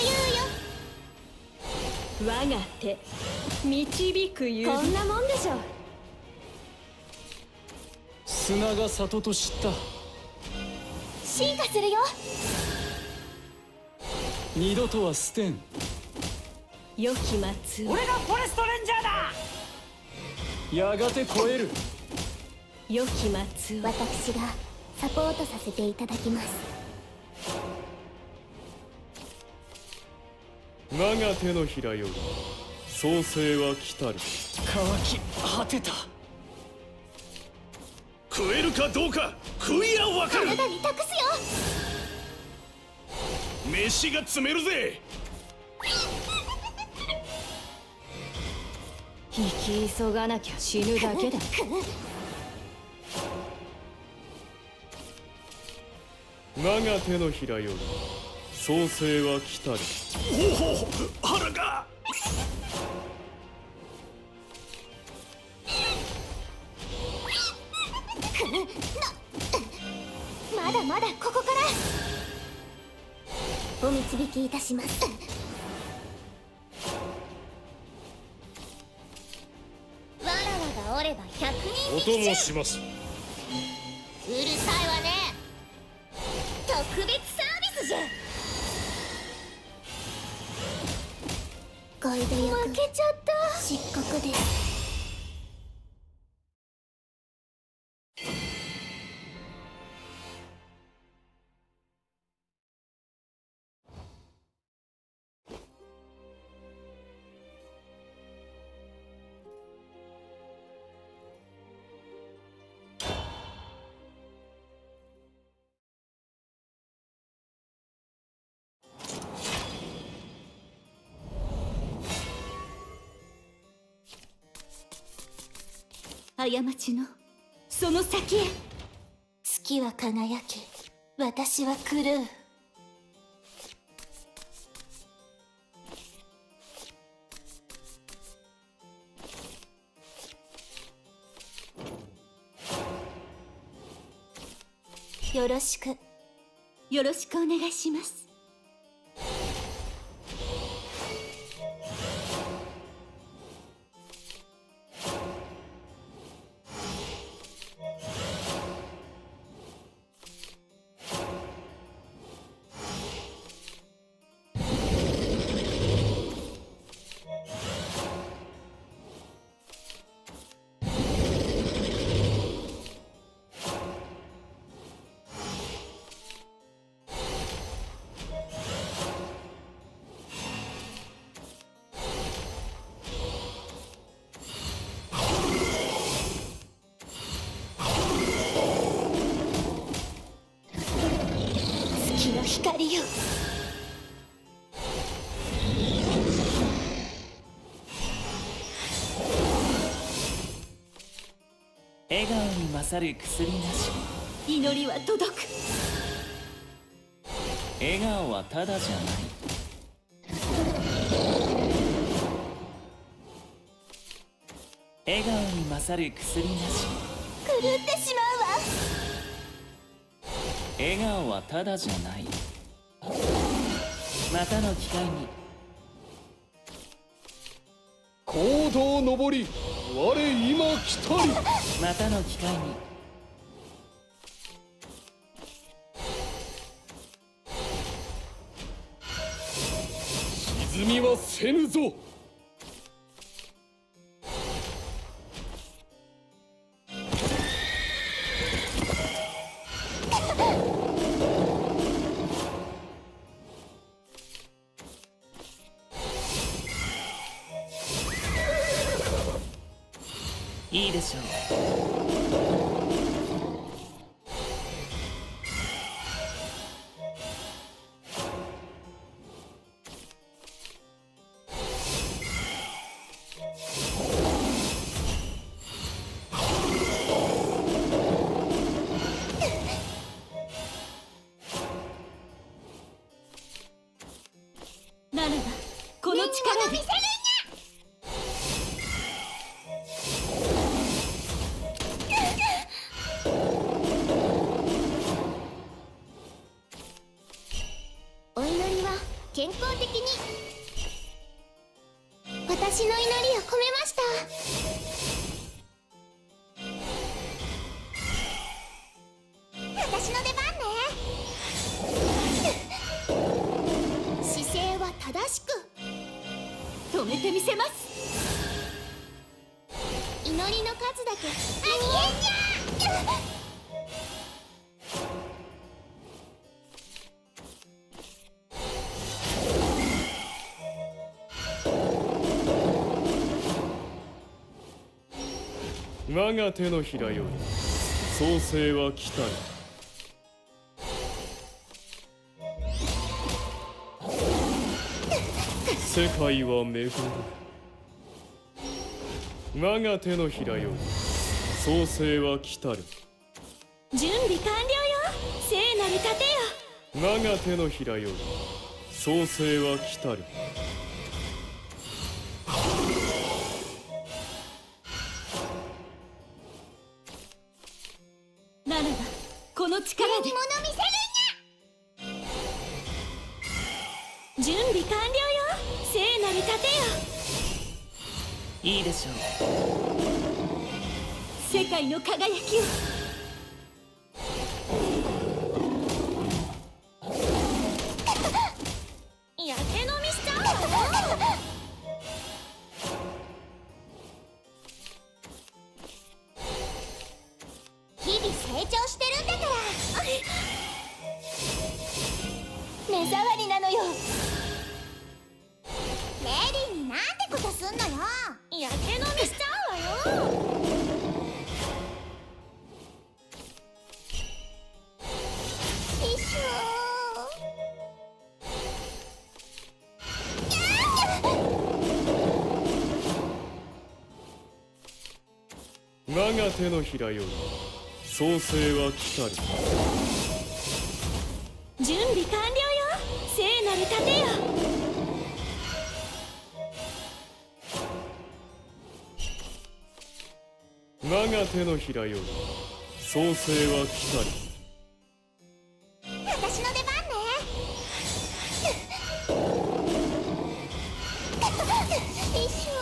我が手導く指。 こんなもんでしょ。 砂が里と知った。 進化するよ。 二度とは捨てん。 良き末を、 俺がフォレストレンジャーだ。 やがて超える。 良き末を。 私がサポートさせていただきます。 我が手のひらより創世は来たる。乾き果てた。 食えるかどうか食いやわかる。 体に託すよ。 飯が詰めるぜ。 引き急がなきゃ死ぬだけだ。 我が手のひらより創世は来たる。 おお、腹が。 まだまだここから。お導きいたします。わらわがおれば100人お供します。 うるさいわね。特別サービスじゃ。ゴイド役負けちゃった。失格です。 過ちのその先へ。 月は輝き、私は狂う。よろしく。 よろしくお願いします。 月の光よ。 笑顔に勝る薬なし。 祈りは届く。 笑顔はただじゃない。 笑顔に勝る薬なし。 狂ってしまうわ。 笑顔はただじゃない。またの機会に。 行動上り我今来たり。 またの機会に。 沈みはせぬぞ。 いいでしょう。 ならばこの力で。 お祈りは健康的に。私の祈りを込めました。私の出番ね。姿勢は正しく。 止めてみせます。 祈りの数だけ。あにゃんにゃん。 我が手のひらより創世は来たり。世界は巡る。我が手のひらより創世は来たる。 準備完了よ。聖なる盾よ。 我が手のひらより創世は来たる。 ならばこの力で。 見せる準備完了よ。聖なる盾よ。 いいでしょう。 世界の輝きを。 やけ飲みしちゃうわよ。日々成長してるんだから。目障りなのよ。メリーになんてことすんのよ。やけ飲みしちゃうわよ。一緒。 我が手のひらより創世は来たり。 準備完了よ。聖なる盾よ。 我が手のひらより創世は来たり。 私の出番ね。一緒。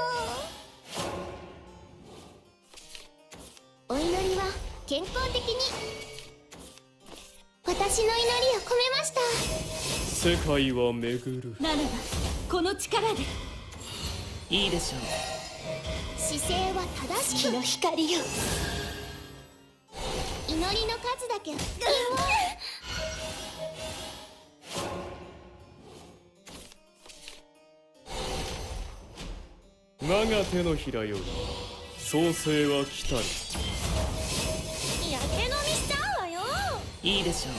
お祈りは健康的に。私の祈りを込めました。 世界は巡る。 ならばこの力で。 いいでしょう。 姿勢は正しく。 月の光よ。 祈りの数だけ。 我が手のひらより創世は来たり。 やけ飲みしちゃうわよ。 いいでしょう。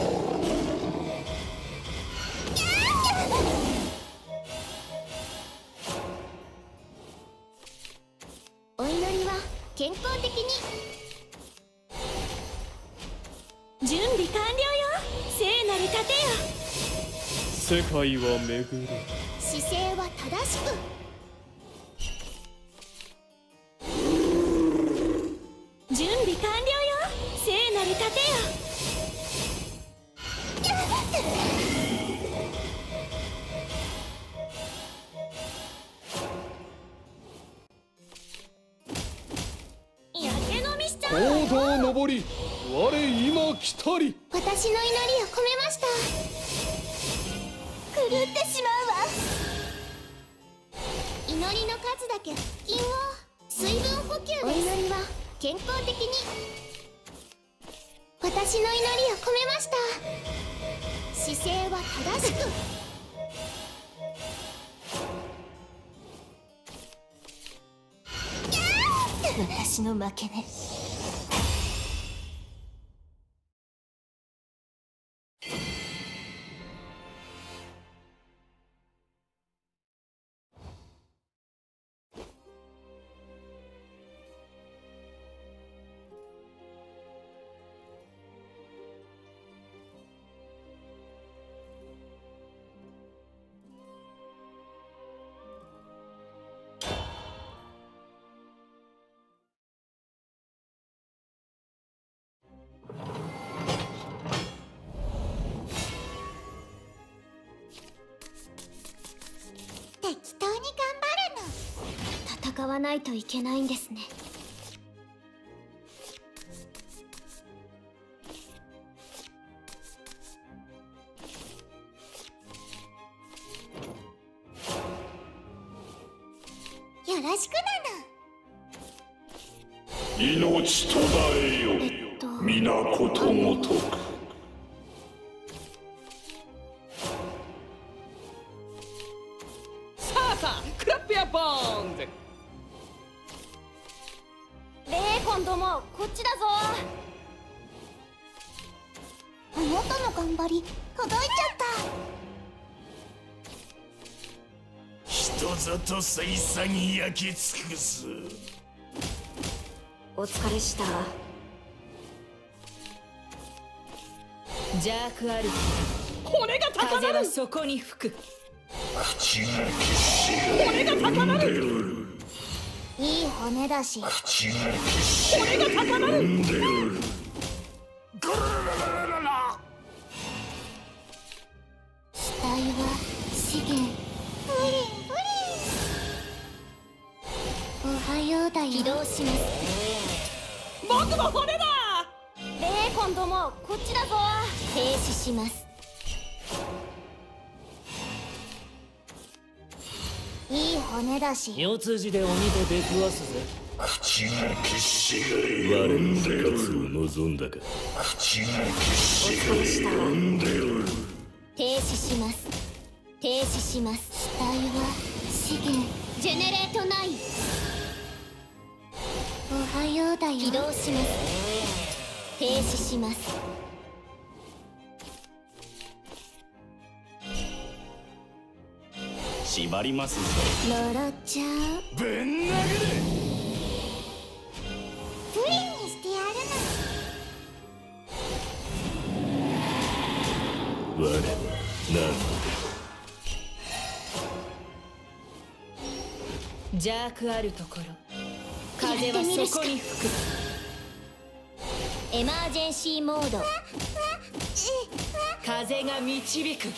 お祈りは健康的に。 準備完了よ。聖なる盾よ。 世界は巡る。 姿勢は正しく。 聖なる盾よ。やけ飲みしちゃうわよ。 高堂上り我今来たり。 私の祈りを込めました。狂ってしまうわ。祈りの数だけ腹筋を。水分補給です。お祈りは健康的に。私の祈りを込めました。姿勢は正しく。私の負けね。適当に頑張るの。戦わないといけないんですね。よろしくなの。 命途絶えよ、皆ことごとく。 クラップやボーンズ。 ベーコンどもこっちだぞ。あなたの頑張り届いちゃった。 人里再三に焼き尽くす。 お疲れした。邪悪ある。 骨が高鳴る。 風はそこに吹く。 口がきしが踏んでる。 いい骨だし。 口がきしが踏んでる。ゴロロロロロロ。 死体は資源。プリンプリン。おはようだよ。起動します。 僕も骨だ。 ベーコンどもこっちだぞ。停止します。いい骨だし。 四つ字で鬼と出くわすぜ。 口がきしが踏んでる。我の生活を望んだか。口がきしが踏んでる。 停止します。停止します。死体は資源。ジェネレート9。おはようだよ。起動します。停止します。 縛りますぞ。 呪っちゃう。 ぶん殴れ。 プリンにしてやる我は何邪悪あるところ。風はそこに吹く。 エマージェンシーモード。 風が導く。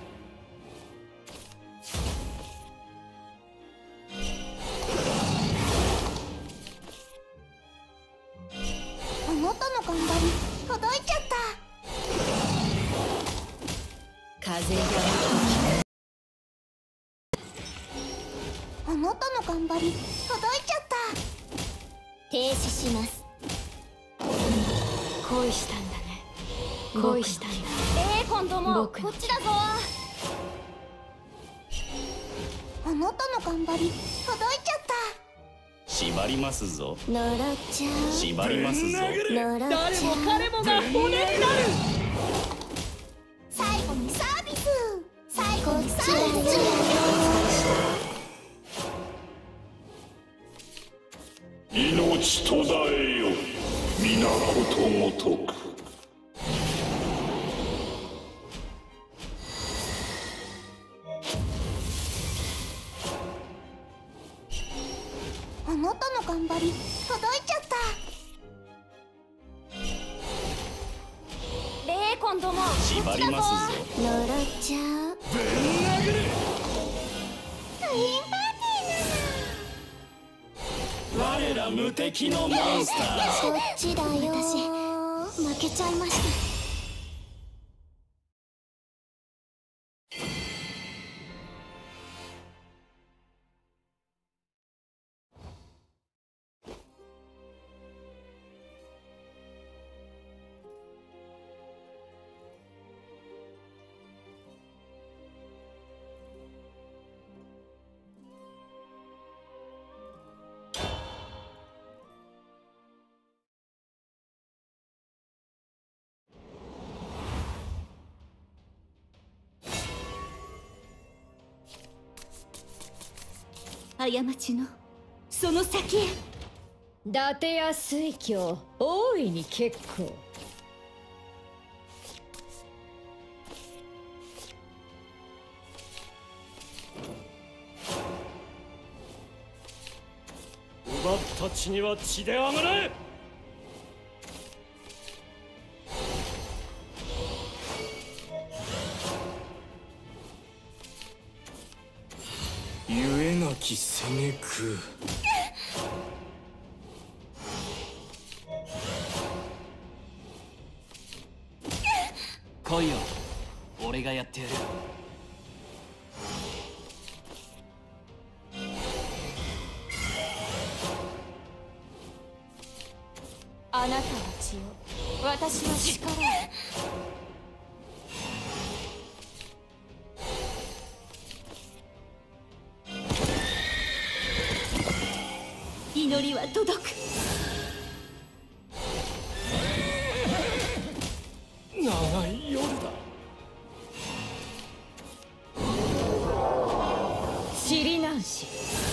あなたの頑張り届いちゃった。 風があなたの頑張り届いちゃった。停止します。 恋したんだね。恋したんだ。 ベーコンどもこっちだぞ。あなたの頑張り届いちゃった。 縛りますぞ。 呪っちゃう。 縛りますぞ。 呪っちゃう。 誰も彼もが骨になる。 最後にサービス。最後にサービス。 命途絶えよ、皆ことごとく。 あなたの頑張り届いちゃった。 今度も縛りますぞ。 呪っちゃう。 ぶん殴る。 クイーンパーティーなの。 我ら無敵のモンスター。 そっちだよ。私負けちゃいました。 過ちのその先へ。 伊達や水郷大いに結構。 奪った血には血であがれ。 ゆえなき攻めく。 来いよ、俺がやってやる。 あなたは血を、私は力を。祈りは届く。 長い夜だ。 尻なんし。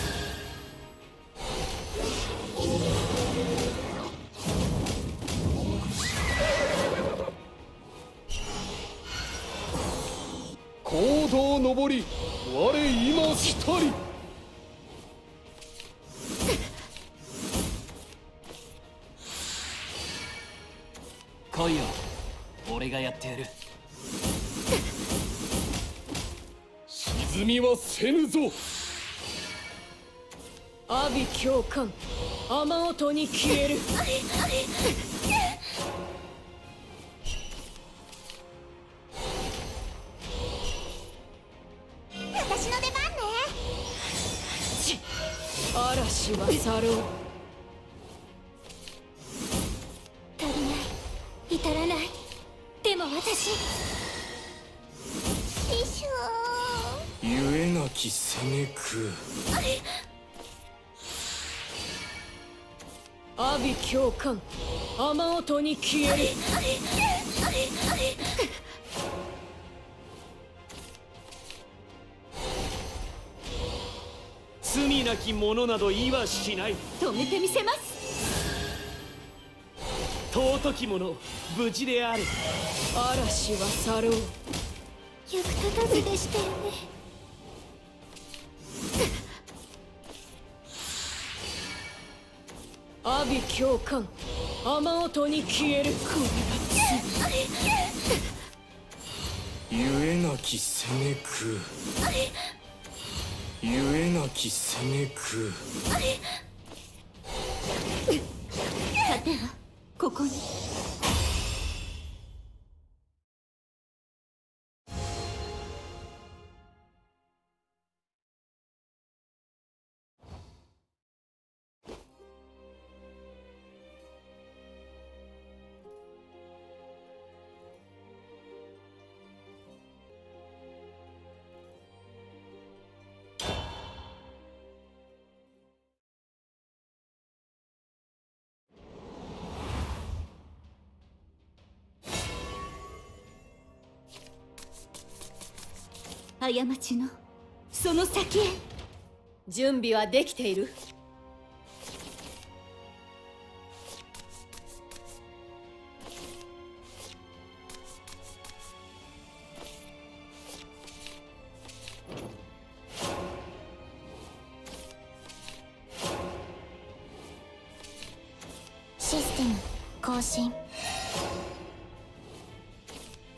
行動上り、我今したり。 来いよ、俺がやってやる。 沈みはせぬぞ。 阿鼻教官、雨音に消える。 私の出番ね。 嵐は去ろう。 足りない、至らない。でも私師匠。 ゆえなき攻めく。 阿鼻教官、雨音に消える。 罪なき者など言わしない。 止めてみせます。 尊き者、無事である。 嵐は去ろう。 役立たずでしたよね。 阿鼻教官、雨音に消える。 ゆえなき攻めく。ゆえなき攻めく。 盾はここに。過ちのその先へ。 準備はできている。 システム更新。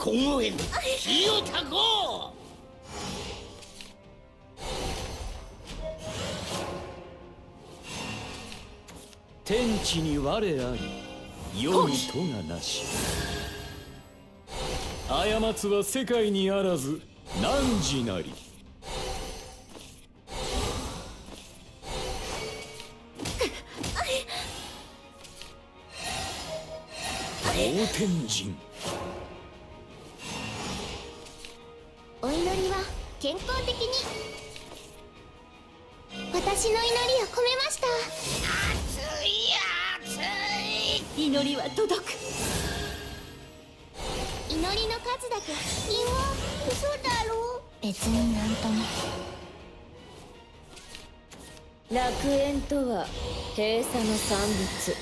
凍える火をたこう。 天地に我あり世に咎なし。過つは世界にあらず汝なり。蒼天神。 お祈りは健康的に。私の祈りを込めました。 熱い熱い。 祈りは届く。 祈りの数だけ腹筋を。嘘だろ。別になんとも。 楽園とは閉鎖の産物。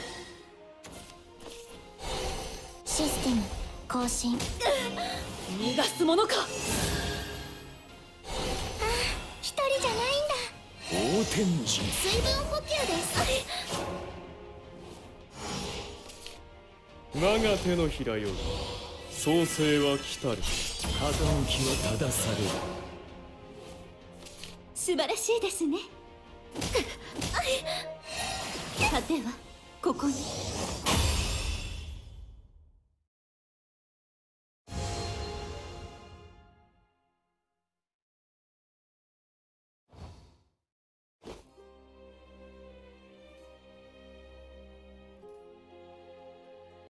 システム更新。 逃がすものか。 一人じゃないんだ。 蒼天神。 水分補給です。 我が手のひらより創世は来たる。 傾きは正される。 素晴らしいですね。盾はここに。